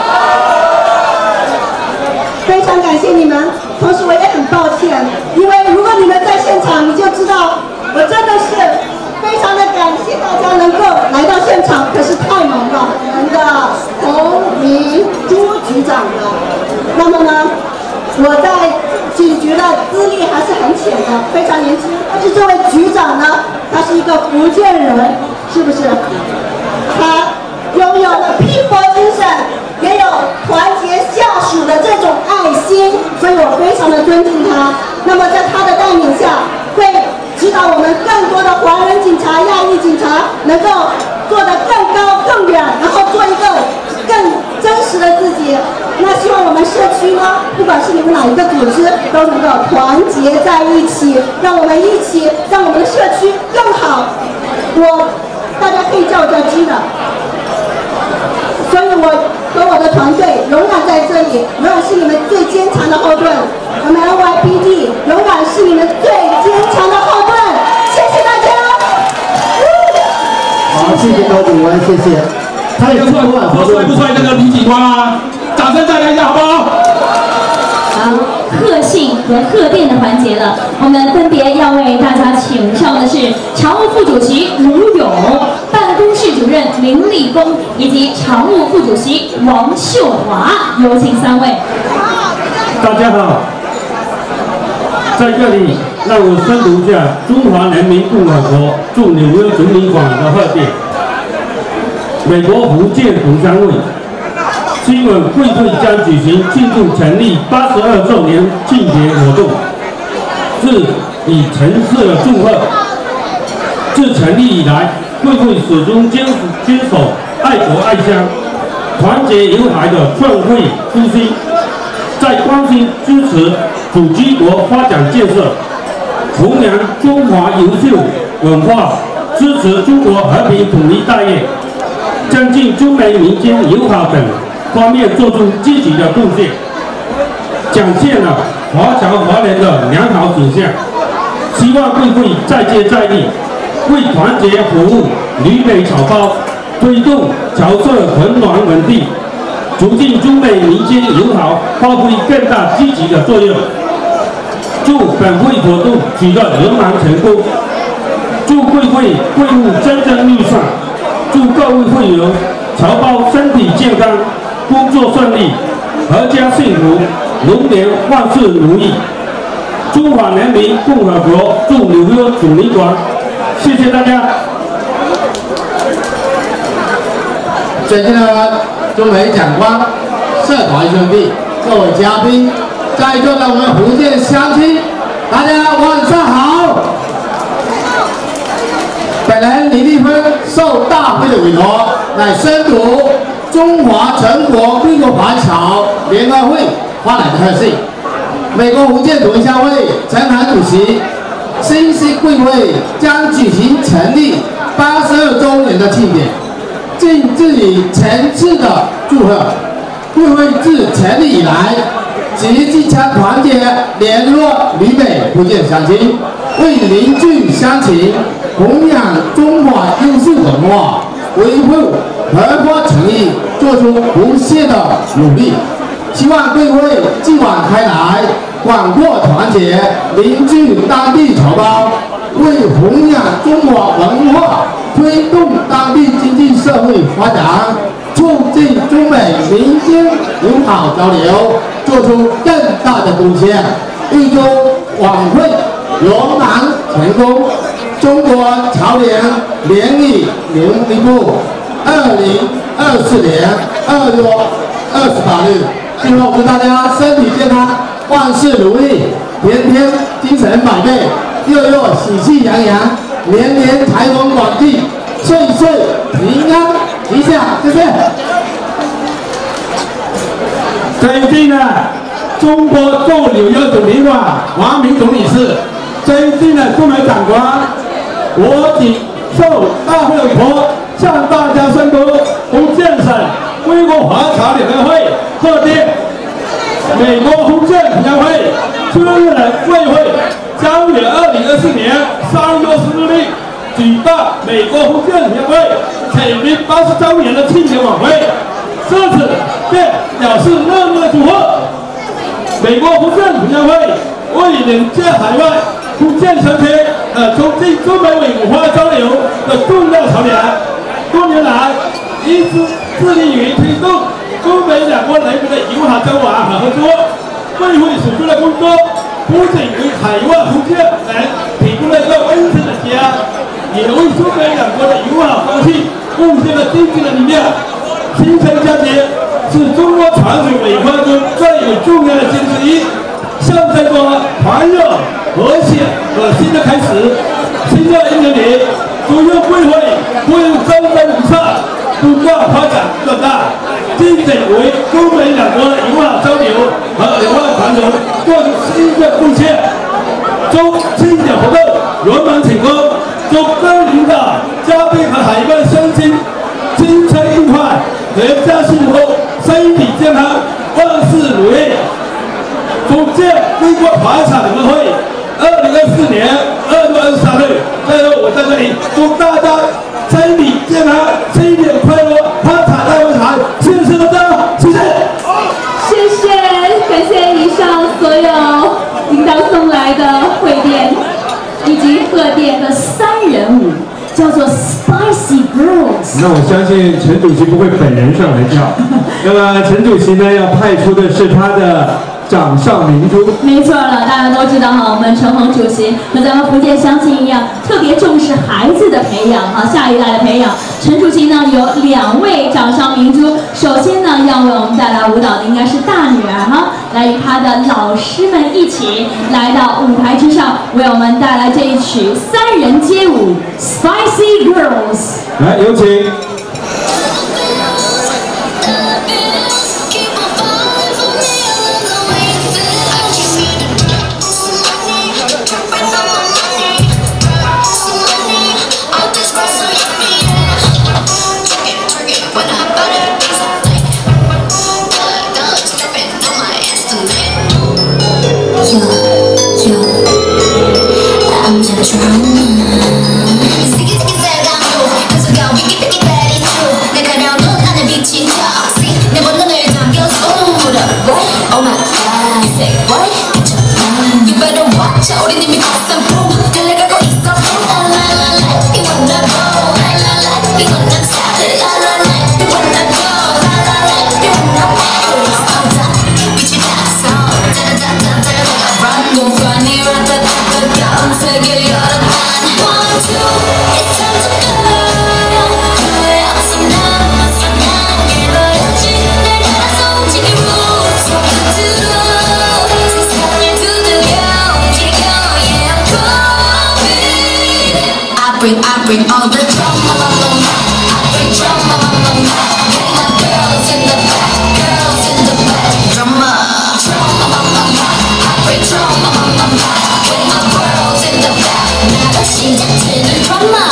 非常感谢你们，同时我也很抱歉，因为如果你们在现场，你就知道我真的是非常的感谢大家能够来到现场，可是太忙了，我们的洪明珠局长的。那么呢，我在警局的资历还是很浅的，非常年轻。但是这位局长呢，他是一个福建人，是不是？他拥有了拼搏精神，也有团结下属的这种爱心，所以我非常的尊敬他。那么在他的带领下，会指导我们更多的华人警察、亚裔警察能够做得更高更远，然后做一个更真实的自己。那希望我们社区呢，不管是你们哪一个组织，都能够团结在一起，让我们一起让我们的社区更好。大家可以叫我叫鸡的，所以我和我的团队永远在这里，永远是你们最坚强的后盾。我们 NYPD 永远是你们最坚强的后盾。谢谢大家。 好，谢谢高警官，谢谢。他也帅不帅？ 那个李警官啊，掌声再来一下好不好？ 好，贺信和贺电的环节了，我们分别要为大家请上的是常务副主席卢勇、办公室主任林立峰以及常务副主席王秀华，有请3位。 大家好，在这里让我宣读一下中华人民共和国驻纽约总领馆的贺电。美国福建同乡会新闻会将举行庆祝成立82周年庆节活动，致以诚挚的祝贺。自成立以来，会始终坚守爱国爱乡、团结友好的创会初心，在关心支持主机国发展建设、弘扬中华优秀文化、支持中国和平统一大业，将尽中美民间友好等方面做出积极的贡献，展现了华人的良好形象。希望会再接再厉，为团结服务、旅美侨胞，推动侨社混乱稳定，促进中美民间友好发挥更大积极的作用。祝本会活动取得圆满成功，祝会务蒸蒸日上，祝各位会员侨胞身体健康，工作顺利，阖家幸福，龙年万事如意。中华人民共和国驻纽约总领馆，谢谢大家。 尊敬的中美长官、社团兄弟、各位嘉宾，在座的我们福建乡亲，大家晚上好。本人李立峰受大会的委托，来宣读中华全国贵国华侨联合会发来的贺信。美国福建同乡会陈涵主席，新系贵会将举行成立82周年的庆典，敬致以诚挚的祝贺。贵会自成立以来，积极将团结联络旅美福建乡亲，为凝聚乡情，弘扬中华优秀化，维护合法权益做出不懈的努力。希望各位继往开来，广阔团结，凝聚当地侨胞，为弘扬中华文化、推动当地经济社会发展、促进中美民间友好交流做出更大的贡献。预祝晚会圆满成功！中国侨联联谊年部2024年2月28日。最后祝大家身体健康，万事如意，天天精神百倍，月月喜气洋洋，年年财源广进，岁岁平安吉祥。谢谢。 尊敬的中国驻纽约总领馆王明总理事，尊敬的驻美长官，我谨受大会委托，向大家宣布福建省归国华侨联合会贺电，美国福建同乡会春日人会会将于2024年3月10日举办美国福建同乡会成立80周年的庆典晚会，在此便表示热烈祝贺。美国福建同乡会为连接海外福建城区促进中美文化交流的重要桥梁，多年来一直致力于推动中美两国人民的友好交往和合作。会会所做的工作不仅为海外福建人提供了一个温馨的家，也为中美两国的友好关系贡献了积极的力量。新春佳节是中国传统文化中最为重要的节日之一，象征着团圆、和谐和新的开始。新的一年里，祝愿会会蒸蒸日上，不断发展壮大，积极为中美两国的友好交流和文化传承做出新的贡献。祝庆典活动圆满成功，祝各位领导、嘉宾和海外乡亲新春愉快，阖家幸福，身体健康，万事如意。福建归国华侨联合会2024年2月23日，最后我在这里祝大家身体健康，新年快乐，发财大发财！谢谢大家，谢谢。 谢谢，感谢以上所有领导送来的汇电以及贺电的3人舞，叫做 Spicy Girls。 那我相信陈主席不会本人上来跳，那么陈主席呢要派出的是他的掌上明珠。 没错了，大家都知道哈，我们陈红主席和咱们福建乡亲一样，特别重视孩子的培养哈，下一代的培养。陈主席呢有2位掌上明珠，首先呢要为我们带来舞蹈的应该是大女儿哈，来与她的老师们一起来到舞台之上，为我们带来这一曲3人街舞 Spicy Girls。 来，有请。 I bring all the drama, I bring drama, bring my girls in the back, girls in the back, drama, I bring drama, bring my girls in the back, 나도 시작되는 drama,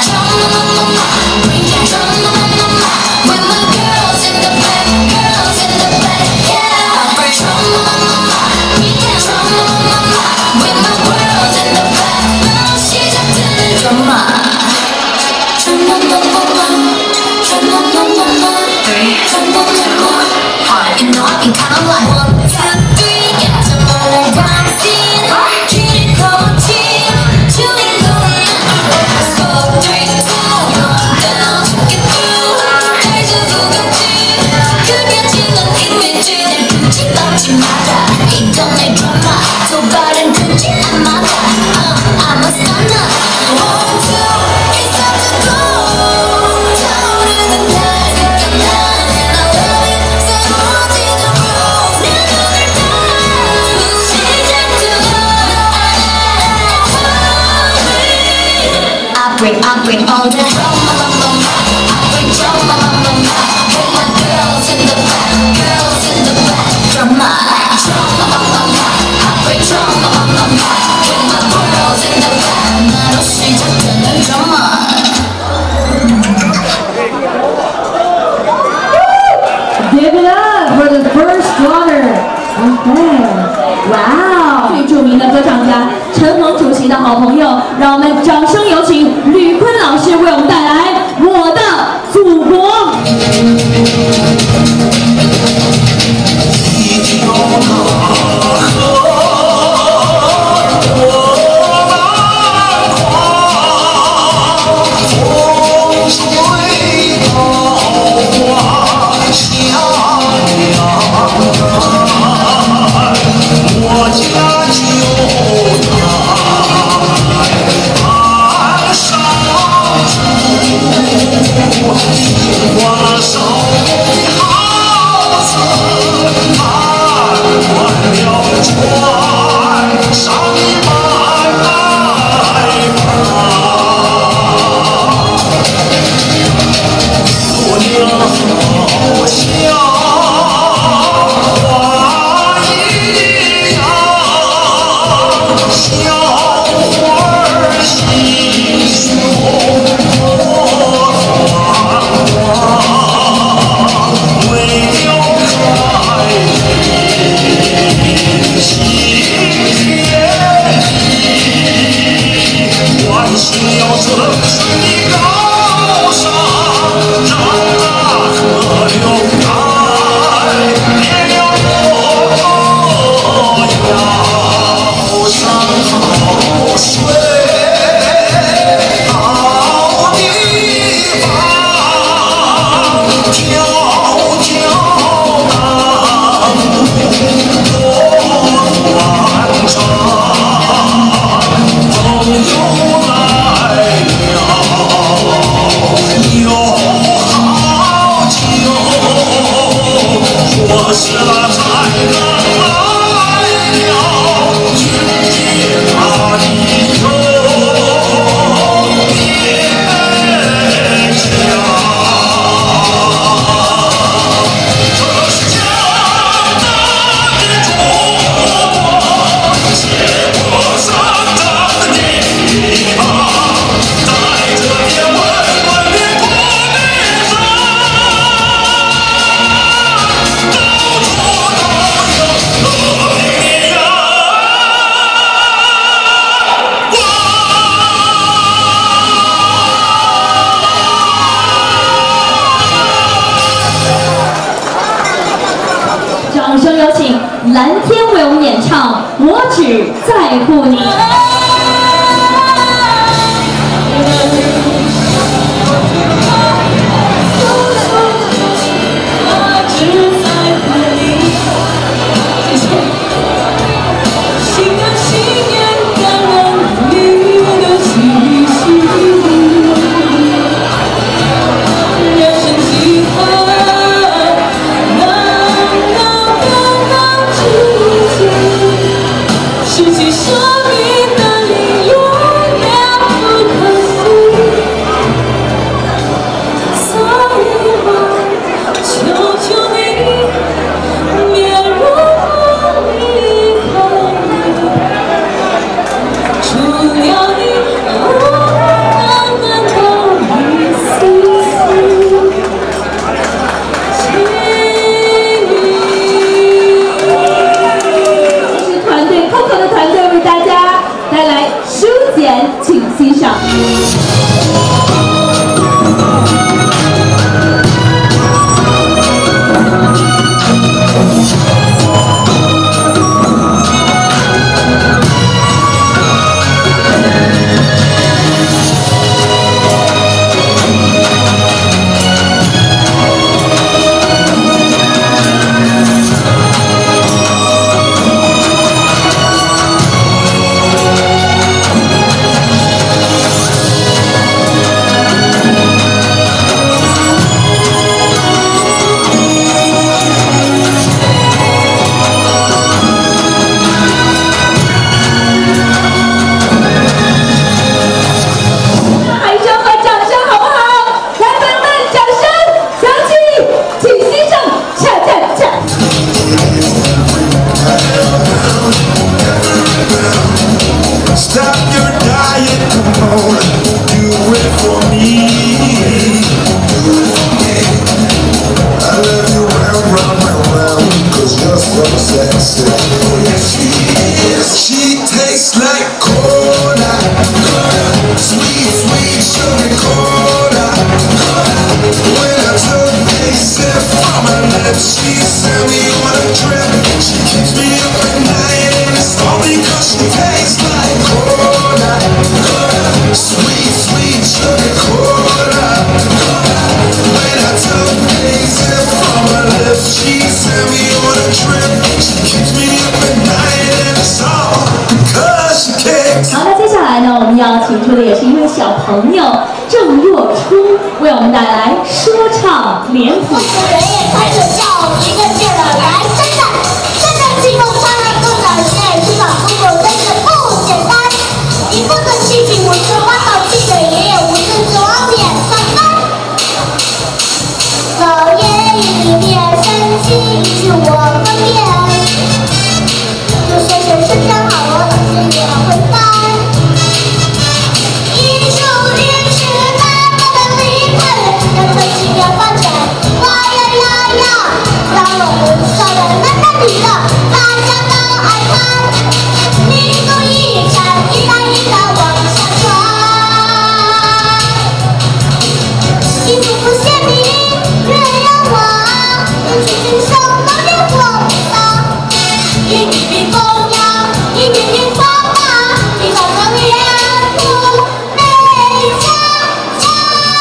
bring that drama, bring my girls in the back, yeah, I bring drama, bring that drama, bring my girls in the back, 나도 시작되는 drama. rocking kinda like 1, 2, 3, get to my rhyme scene. Keep it coaching, chilling going on. 4, 3, 2, 1, down, check it through. 开始不客气，可变成了音乐剧，不气抱起马达，一动没 drama， 走把人吐进阿玛达。I'm a stunner, 1, 2, it's time to go. Louder than that, you're not. I love it, say more to the rules. Another time, change it to love. I bring all the drama, I bring drama, bring my girls in the back, girls in the back. Drama, I bring drama, bring my girls in the back. 나로 시작되는 drama. Give it up for the first daughter. Okay. Wow. 最著名的歌唱家陈鹏主席的好朋友，让我们掌声有请吕坤老师为我们带来《我的祖国》。 一条大河。 掌声有请蓝天为我们演唱《我只在乎你》。 世界上。 朋友郑若初为我们带来说唱连谱。 人也开始叫一个劲儿的来征战，真正进入他们更早年职场工作真是不简单。你不准细品我是挖宝记者爷爷，我是左脸上班。老爷一面生气是我分辨，就算是身上好我有时也会翻。艺术也是那么的厉害，要特技要发展，哇呀呀呀，让我们笑得难难地的，大家都爱看，民族遗产一代一代往下传，幸福不限定，月亮弯，人群群上的烟火大，一笔笔风扬，一点点放大，一场场沿途美佳佳。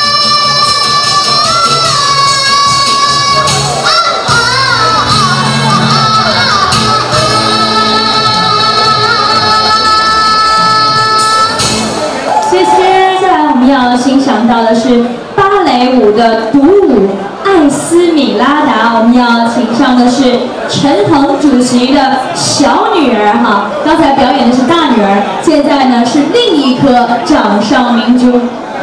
谢谢。接下来我们要欣赏到的是芭蕾舞的独舞《艾斯米拉达》，我们要请上的是陈恒主席的小女儿哈，刚才表演的是大女儿，现在呢是另一颗掌上明珠。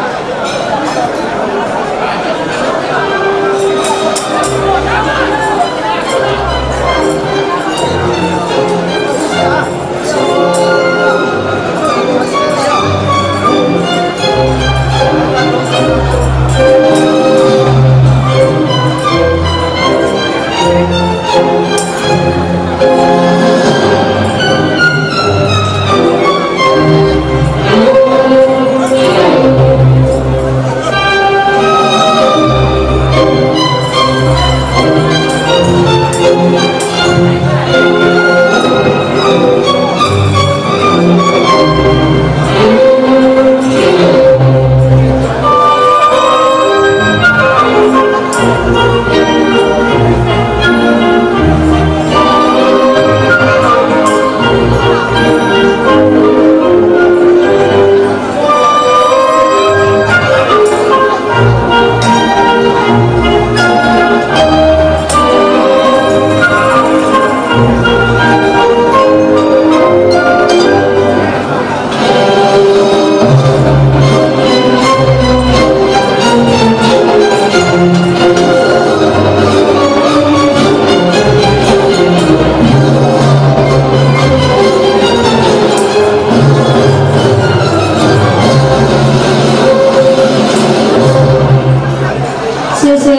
谢谢。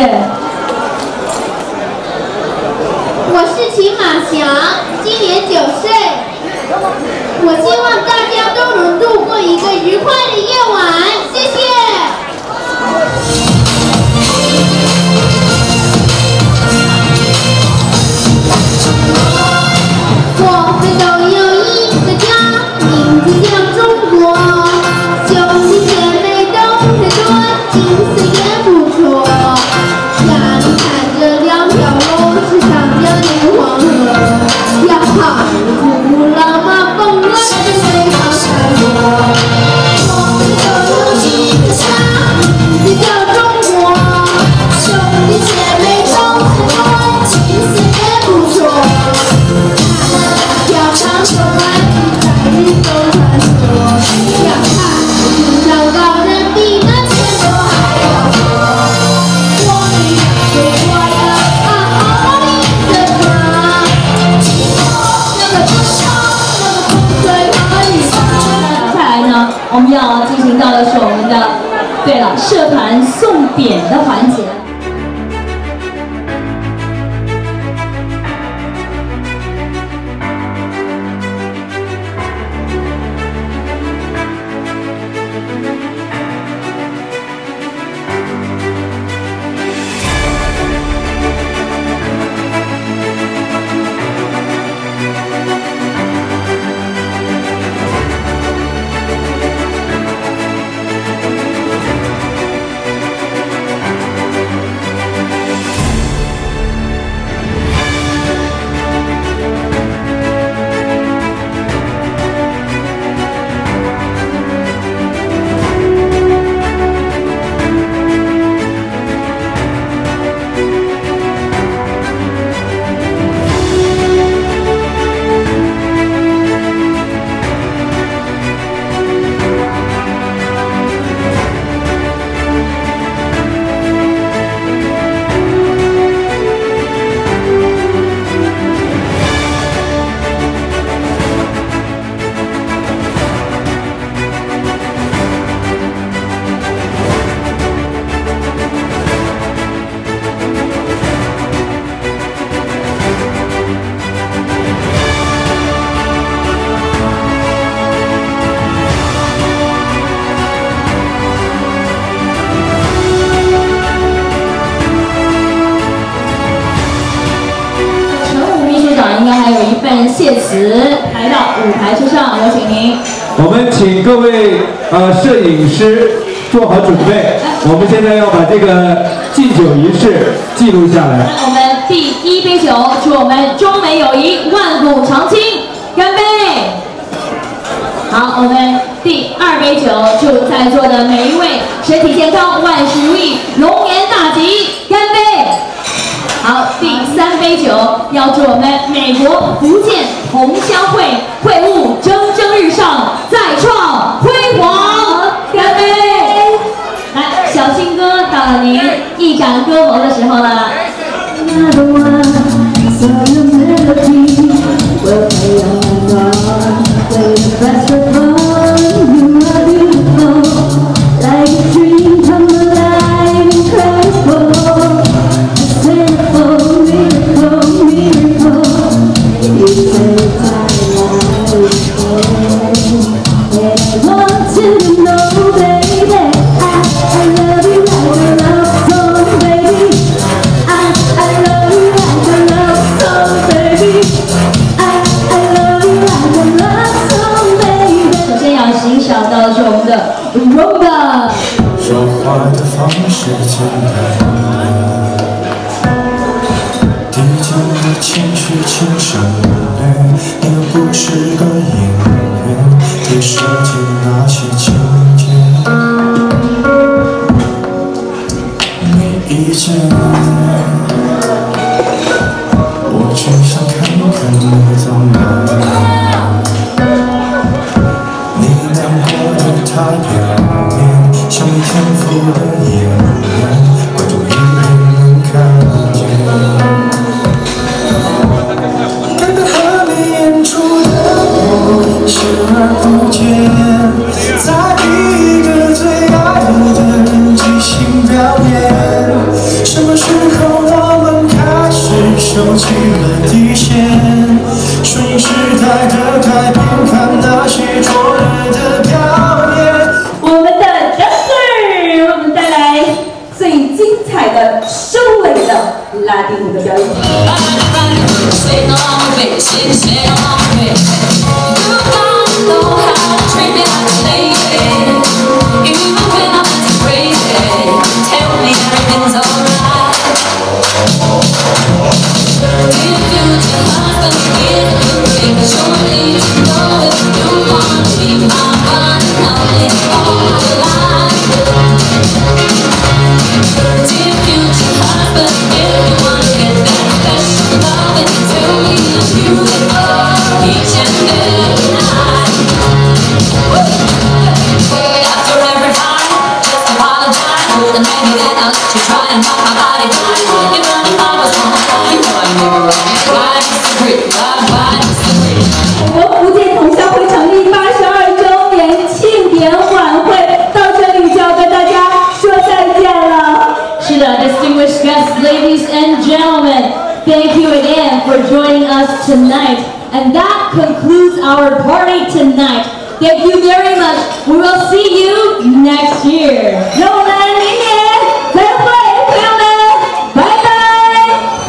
我是秦马翔，今年9岁。我希望大家都能度过一个愉快的夜晚，谢谢。我们都有一个家，名字叫中国，兄弟姐妹都很多，景色也不错。家里看着2条路，是长江与黄河，要跑出了吗？蹦了是最好生活。我们都有一个家，名字叫中国，兄弟姐妹都很多，景色也不错。要唱首来在宇宙穿梭，要看青岛高人比那天都还要多。我们要对我呀，你的家，那个多长，那个风吹和雨打。 接下来呢，我们要进行到的是我们的，对了，社团送匾的环节。 舞台之上，有请您。 我们请各位摄影师做好准备，我们现在要把这个敬酒仪式记录下来。 我们第1杯酒，祝我们中美友谊万古长青，干杯！好，我们第2杯酒，祝在座的每一位身体健康，万事如意，龙年大吉，干杯！好，第3杯酒，要祝我们美国福建同乡会会务蒸蒸日上，再创辉煌，干杯！来，小信哥，到了您一展歌喉的时候了。 说话的方式简单，递进的情绪轻声乐，也不是个音乐，贴射进那些情节。没意见，我只想看看你怎么你难过的太表面，像没天赋的演员，观众一定能看见。看看和你演出的我，视而不见，在一个最爱的人即兴表演。什么时候我们开始收起了底线？顺应时代的改变，看那些灼热的表演。 我们的 dancer 为我们带来最精彩的收尾的拉丁舞的表演。我们福建同乡会成立82周年庆典晚会到这里就要跟大家说再见了。 是的 ，distinguished guests, ladies and gentlemen, thank you again for joining us tonight, and that concludes our party tonight. Thank you very much. We will see you next year. 让我们明年再会，朋友们，拜拜。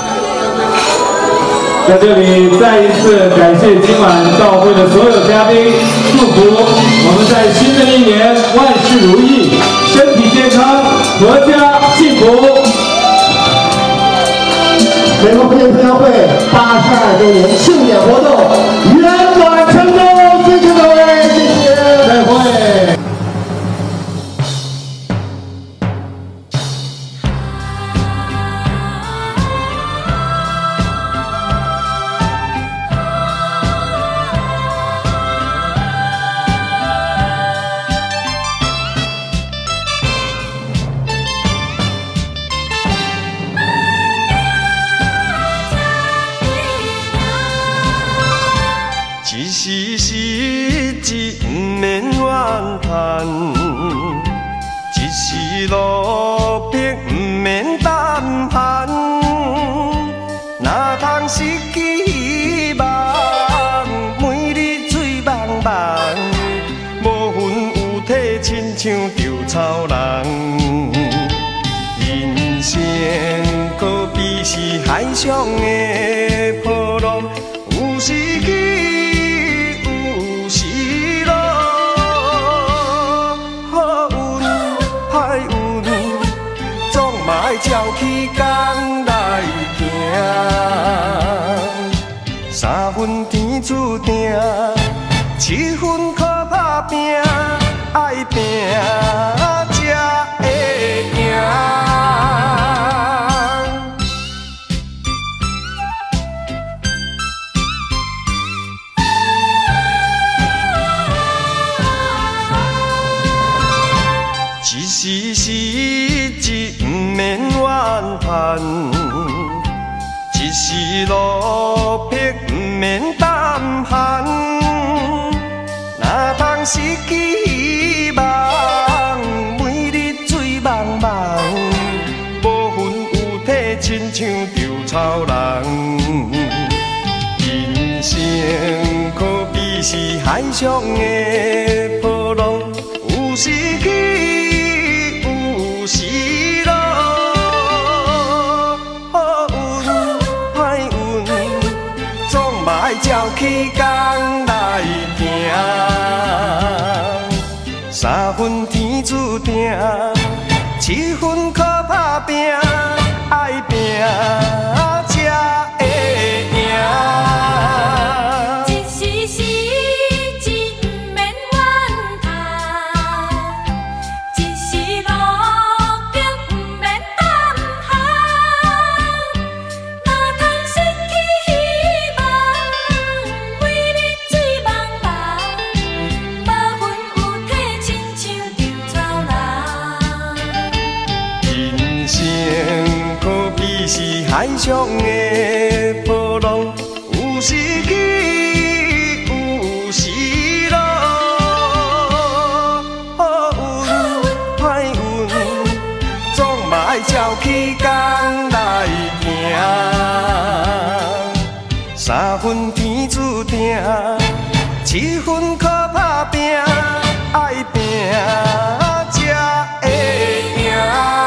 在这里再一次感谢今晚到会的所有嘉宾，祝福我们在新的一年万事如意，身体健康，阖家幸福。 美国福建同乡会82周年庆典活动圆满成功，谢谢各位，谢谢， 再会。 一时失志不免怨叹，一时落魄不免胆寒。哪通失去希望，每日醉茫茫，无魂有体，亲像稻草人。人生可比是海上的波浪，有时起。 歹照起工来行。3分天注定，7分靠打拼，爱拼才会赢。一时时日不免怨叹，一时落魄不免胆寒。哪通失去希望，每日醉茫茫，无魂有体，亲像稻草人。人生可比是海上的波浪，有时起。有时落，好运歹运，总嘛爱照起工来行。3分天注定，7分靠打拼，爱拼才会赢。海上的波浪，有时起，有时落，好运歹运，总嘛爱照起工来行。3分天注定，7分靠打拼，爱拼才会赢。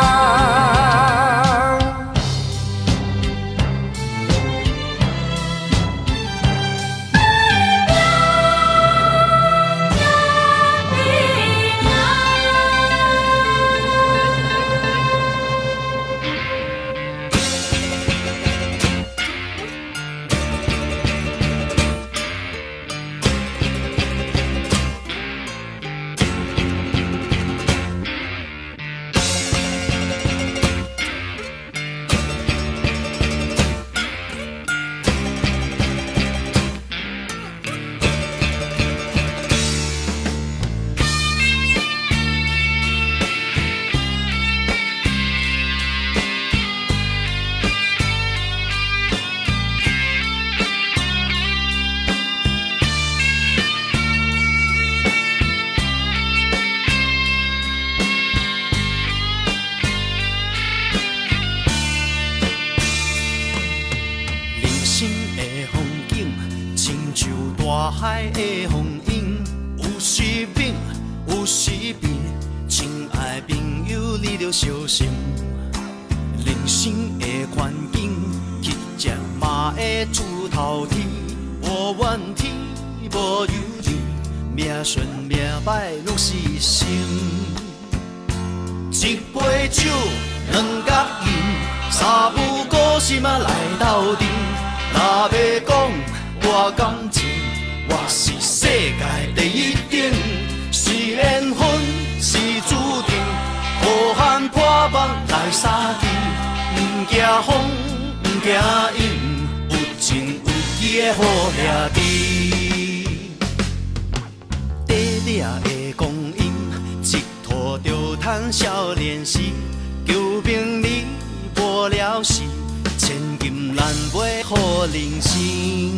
大海的风涌，有时猛，有时平。亲爱的朋友，你着小心。人生的环境，乞食嘛会出头天。无怨天，无尤人，命顺命歹拢是心。一杯酒，两角银，3副故事嘛来斗阵。若要讲我感情。我是世界第一等，是缘分，是注定，好汉破网来相见，不惊风，不惊阴，有情有义的好兄弟。短短的光阴，一拖就趁少年时，求名利无了时，千金难买好人生。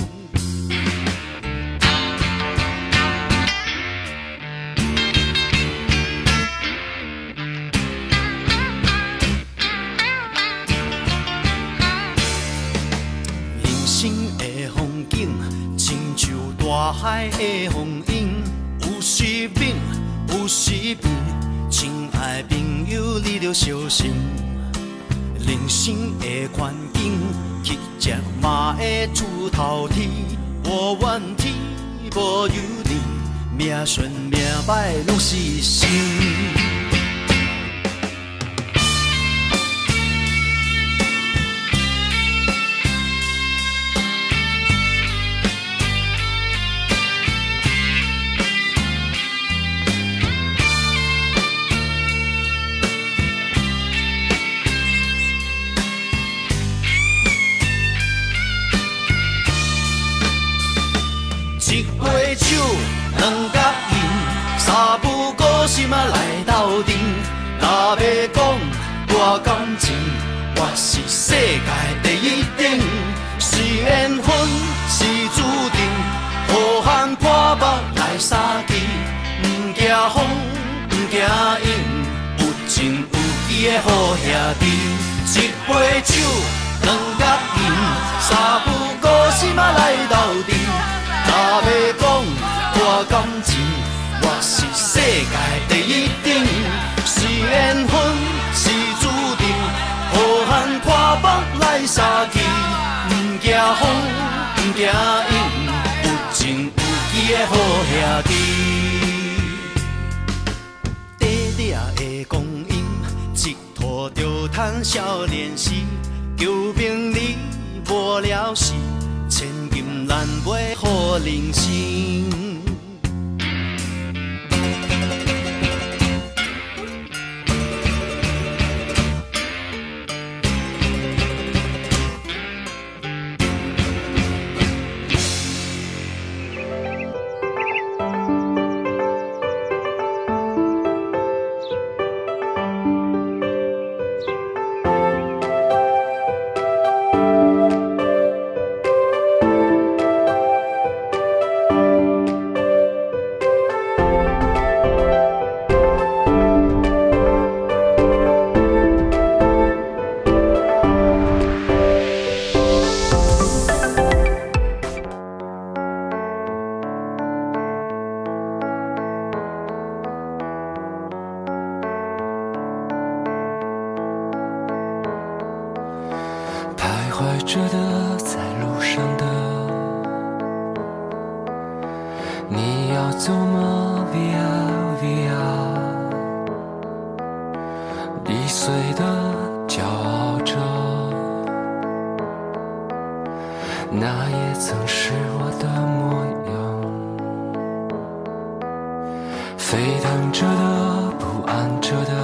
大海的风涌，有时猛，有时平。亲爱朋友，你着小心。人生的环境，乞食嘛会出头天。无怨天，无尤人，命顺命歹拢是心。 要讲我感情，我是世界第一等。虽缘分是注定，好汉破目来相见，不惊风，不惊影，有情有义的好兄弟。一杯酒，两角银，三不五时嘛来斗阵。若要讲我感情，我是世界第一等。虽缘分是注定，好汉破目来相见，不惊风，不惊影，有情有义的好兄弟。短短的光阴，一拖就趁少年时，求名利无了时，千金难买好人生。 怀着的，在路上的，你要走吗 ？Via Via， 易碎的骄傲着，那也曾是我的模样。沸腾着的，不安着的，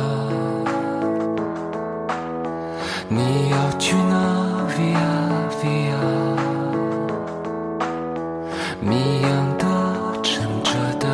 你要去哪？ Via Via， 谜样的，沉着的，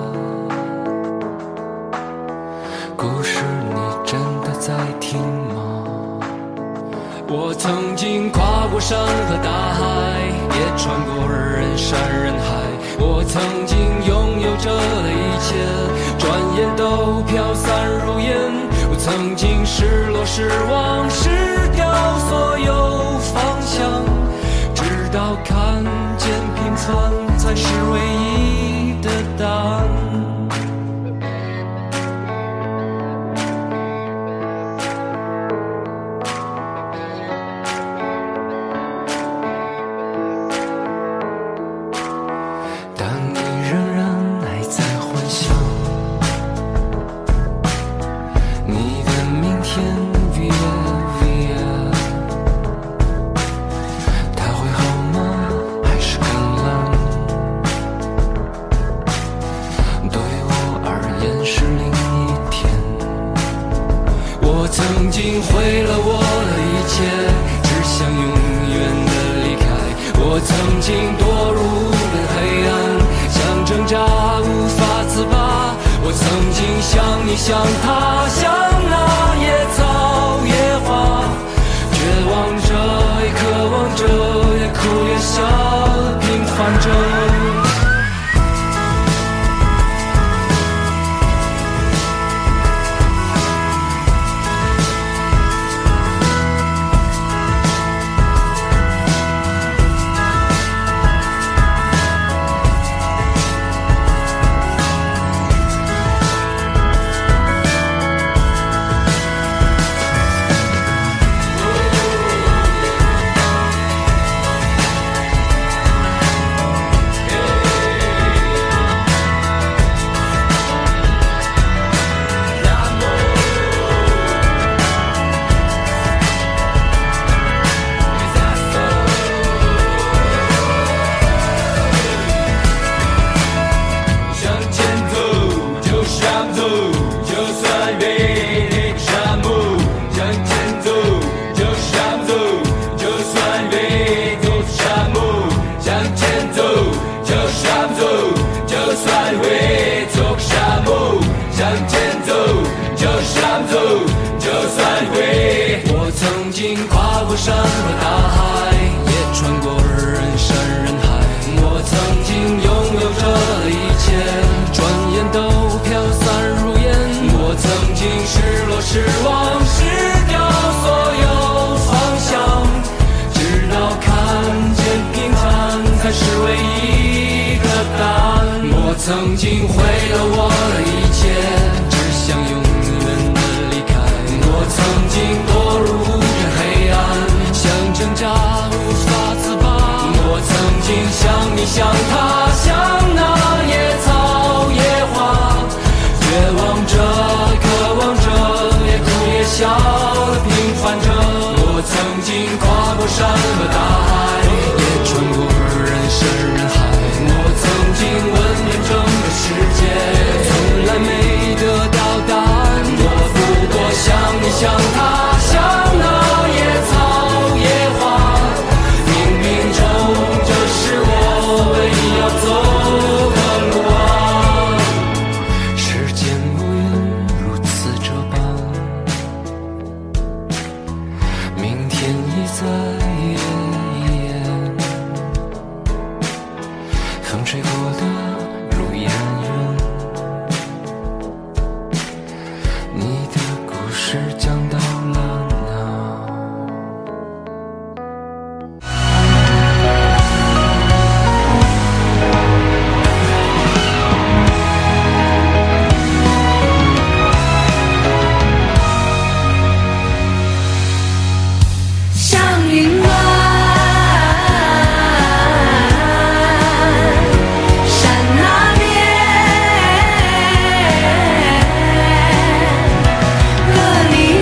故事你真的在听吗？我曾经跨过山和大海，也穿过人山人海。我曾经拥有着的一切，转眼都飘散如烟。我曾经失落失望失掉所有方向，直到看见平凡才是唯一的答案。当你仍然还在幻想你的明天 Via Via， 它会好吗？还是更冷？对我而言是另一天。我曾经毁了我的一切，只想永远的离开。我曾经堕入了黑暗，想挣扎无法自拔。我曾经像你像他像那野草野花，绝望着也渴望着，也哭也笑，平凡着。 山和大海，也穿过人山人海。我曾经拥有这一切，转眼都飘散如烟。我曾经失落失望失掉所有方向，直到看见平凡才是唯一的答案。我曾经毁了我的一切，只想永远的离开。我曾经堕入这黑暗，想挣扎无法自拔。我曾经像你像他像那野草野花，绝望着渴望着也哭也笑的平凡着。我曾经跨过山和大海，也穿过人山人海。我曾经问遍整个世界，从来没得到答案。我不过像你像他像那野草野花，冥冥中这是我唯一要走的路啊。时间无言如此这般，明天已在眼前，风吹过的路依然远，你的故事讲到了哪？ 像云端，山那边，歌里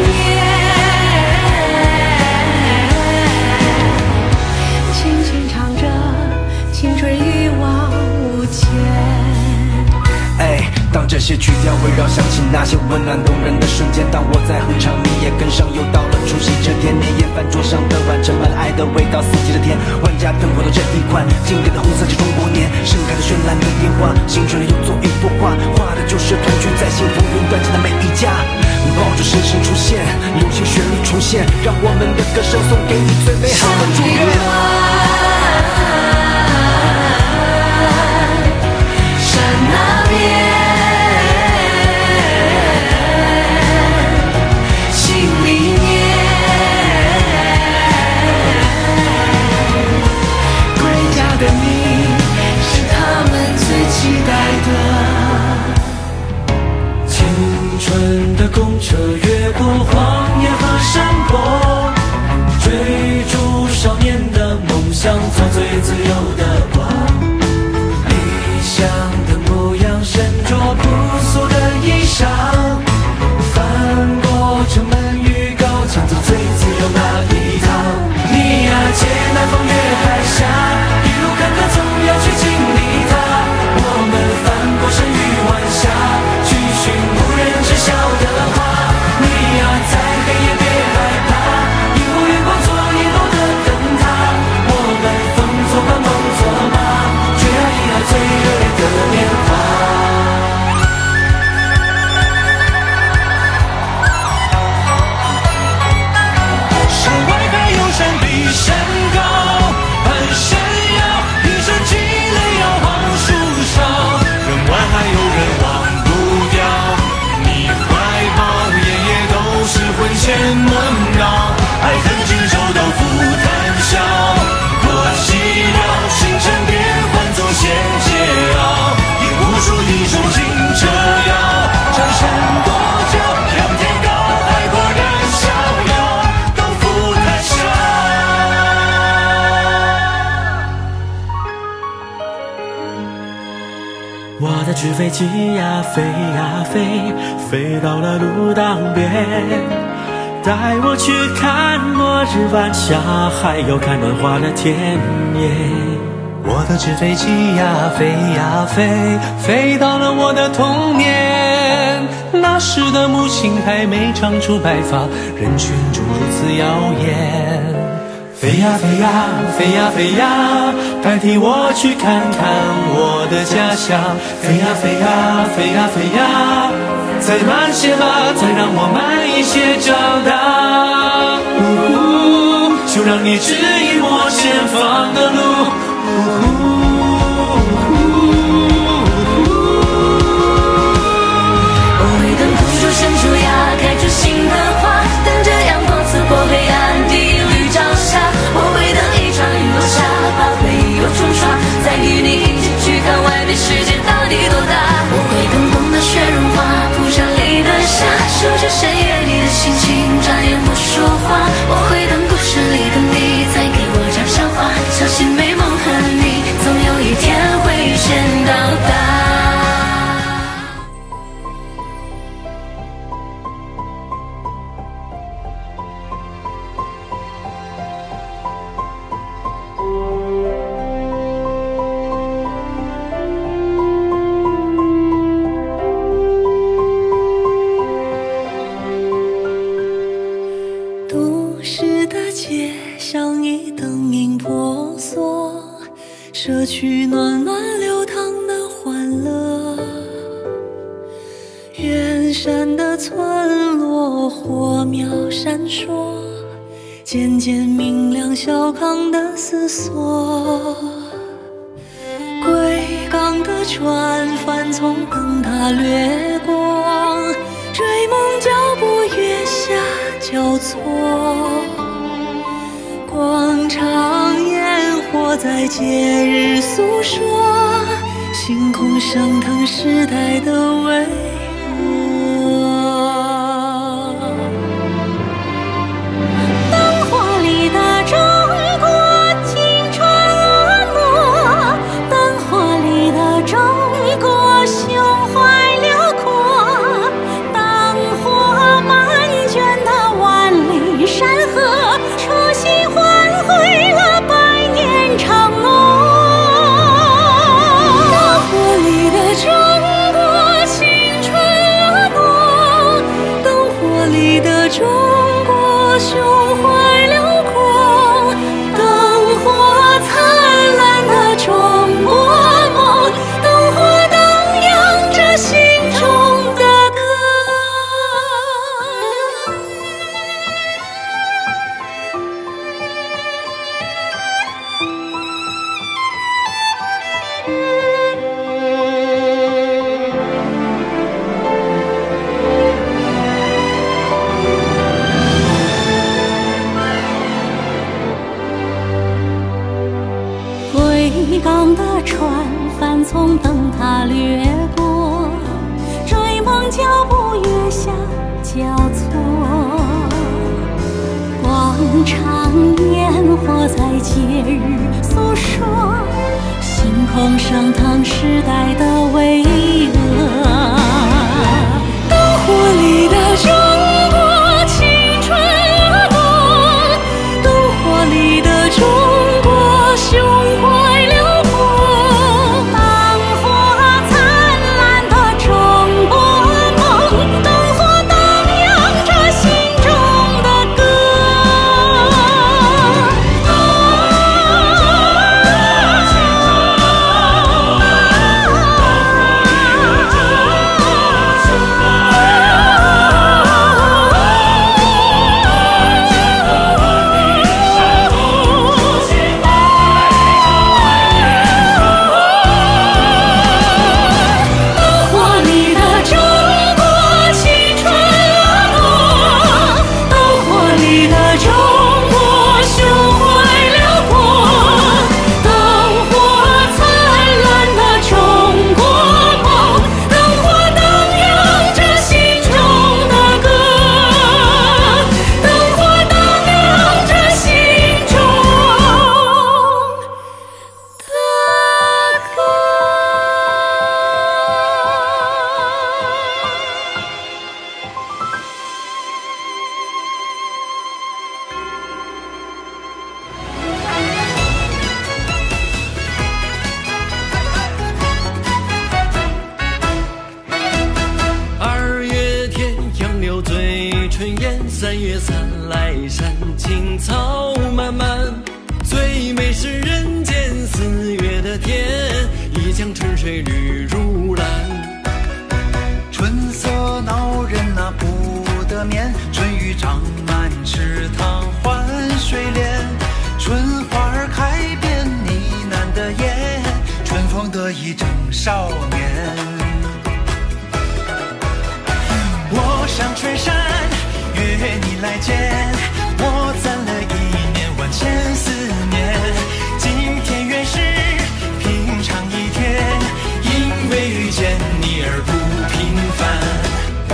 面，轻轻唱着青春一往无前。 哎，当这些曲调围绕响起那些温暖动人的瞬间，当我在哼唱，你也跟上，又到了除夕这天，年夜饭桌上的碗盛满了爱的味道，四季的甜，万家灯火的这一款，经典的红色是中国年，盛开的绚烂的烟花，青春里又做一幅画，画的就是团聚在幸福云端前的每一家。抱着神神出现，流行旋律重现，让我们的歌声送给你最美好的祝愿。 山那边，心里面，归家的你是他们最期待的。 青春的公车越过荒野和山坡，追逐少年的梦想，做最自由的光。理想的模样，身着朴素的衣裳，翻过城门与高墙，走最自由那一趟。你呀，借南风越海峡，一路坎坷总要去经历它。我们翻过山与晚霞，去寻无人知晓的花。你呀，在黑夜别害怕，萤火月光做引路的灯塔。我们风作伴梦作马，去爱一爱最热烈的年华。山外还有山比山高，攀山腰，一身积累要黄树梢。人外还有人忘不掉，你怀抱夜夜都是魂牵梦绕。爱恨情仇都付谈笑，过寂寥，星辰变换作仙桀骜。引无数英雄竞折腰，长山多娇，仰天高海阔然逍遥，都付谈笑。我的纸飞机呀飞呀飞，飞到了路当边，带我去看落日晚霞，还有看暖花的田野。我的纸飞机呀飞呀飞，飞到了我的童年，那时的母亲还没长出白发，人群中如此耀眼。飞呀飞呀飞呀飞呀，代替我去看看我的家乡。飞呀飞呀飞呀飞呀，再慢些吧，再让我慢一些长大。 你指引我前方的路。 我会等枯树生出芽，开出新的花，等着阳光刺破黑暗，第一缕朝霞。我会等一场雨落下，把回忆又冲刷，再与你一起去看外面世界到底多大。我会等冬的雪融化，铺上里的夏，守着深夜里的心情，转眼不说话。我会等故事里的你，再给我讲笑话，小心美梦和你，总有一天会先到达。 都市的街像一灯影婆娑，社区暖暖流淌的欢乐。远山的村落火苗闪烁，渐渐明亮小康的思索。归港的船帆从灯塔掠过，追梦脚步月下交错。广场烟火在节日诉说，星空升腾时代的巍峨。灯火里的中国青春婀娜，灯火里的中国胸怀辽阔，灯火漫卷的万里山河，初心换回了百年承诺。灯火里的中国青春婀娜，灯火里的中国胸怀辽阔，灯火灿烂的中国梦，灯火荡漾着心中的歌。归港的船帆从灯塔掠过，追梦脚步月下交错。广场烟火在节日诉说，星空升腾时代的巍峨。灯火里的中国青春婀娜，灯火里的中国胸怀辽阔，灯火灿烂的中国梦，灯火荡漾着心中的歌。 3月散来山，青草漫漫，最美是人间。4月的天，一江春水绿如蓝。 春色闹人那不得眠，春雨涨满池塘换水莲。 春花儿开遍呢喃的眼，春风得意正少年。我上春山约你来见，我攒了1年万千思念。今天原是平常一天，因为遇见你而不平凡。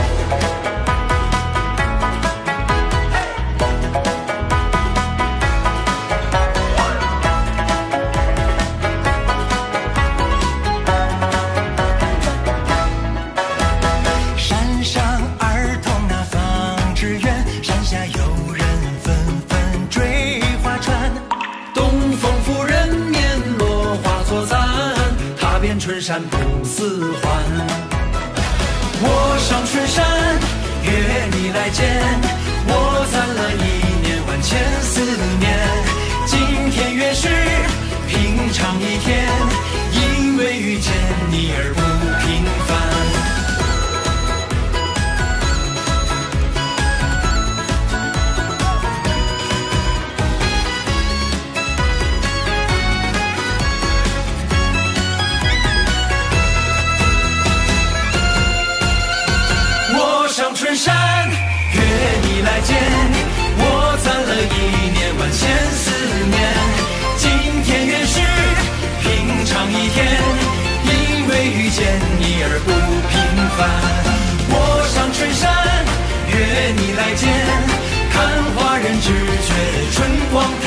山上儿童那放纸鸢，山下游人纷纷追花船。东风拂人面，落花错赞，踏遍春山不似还。我上春山约你来见，我攒了1年万千思念。今天原是平常一天，因为遇见你而不平凡。上春山约你来见，我攒了1年万千思念。今天原是平常一天，因为遇见你而不平凡。我上春山约你来见，看花人只觉春光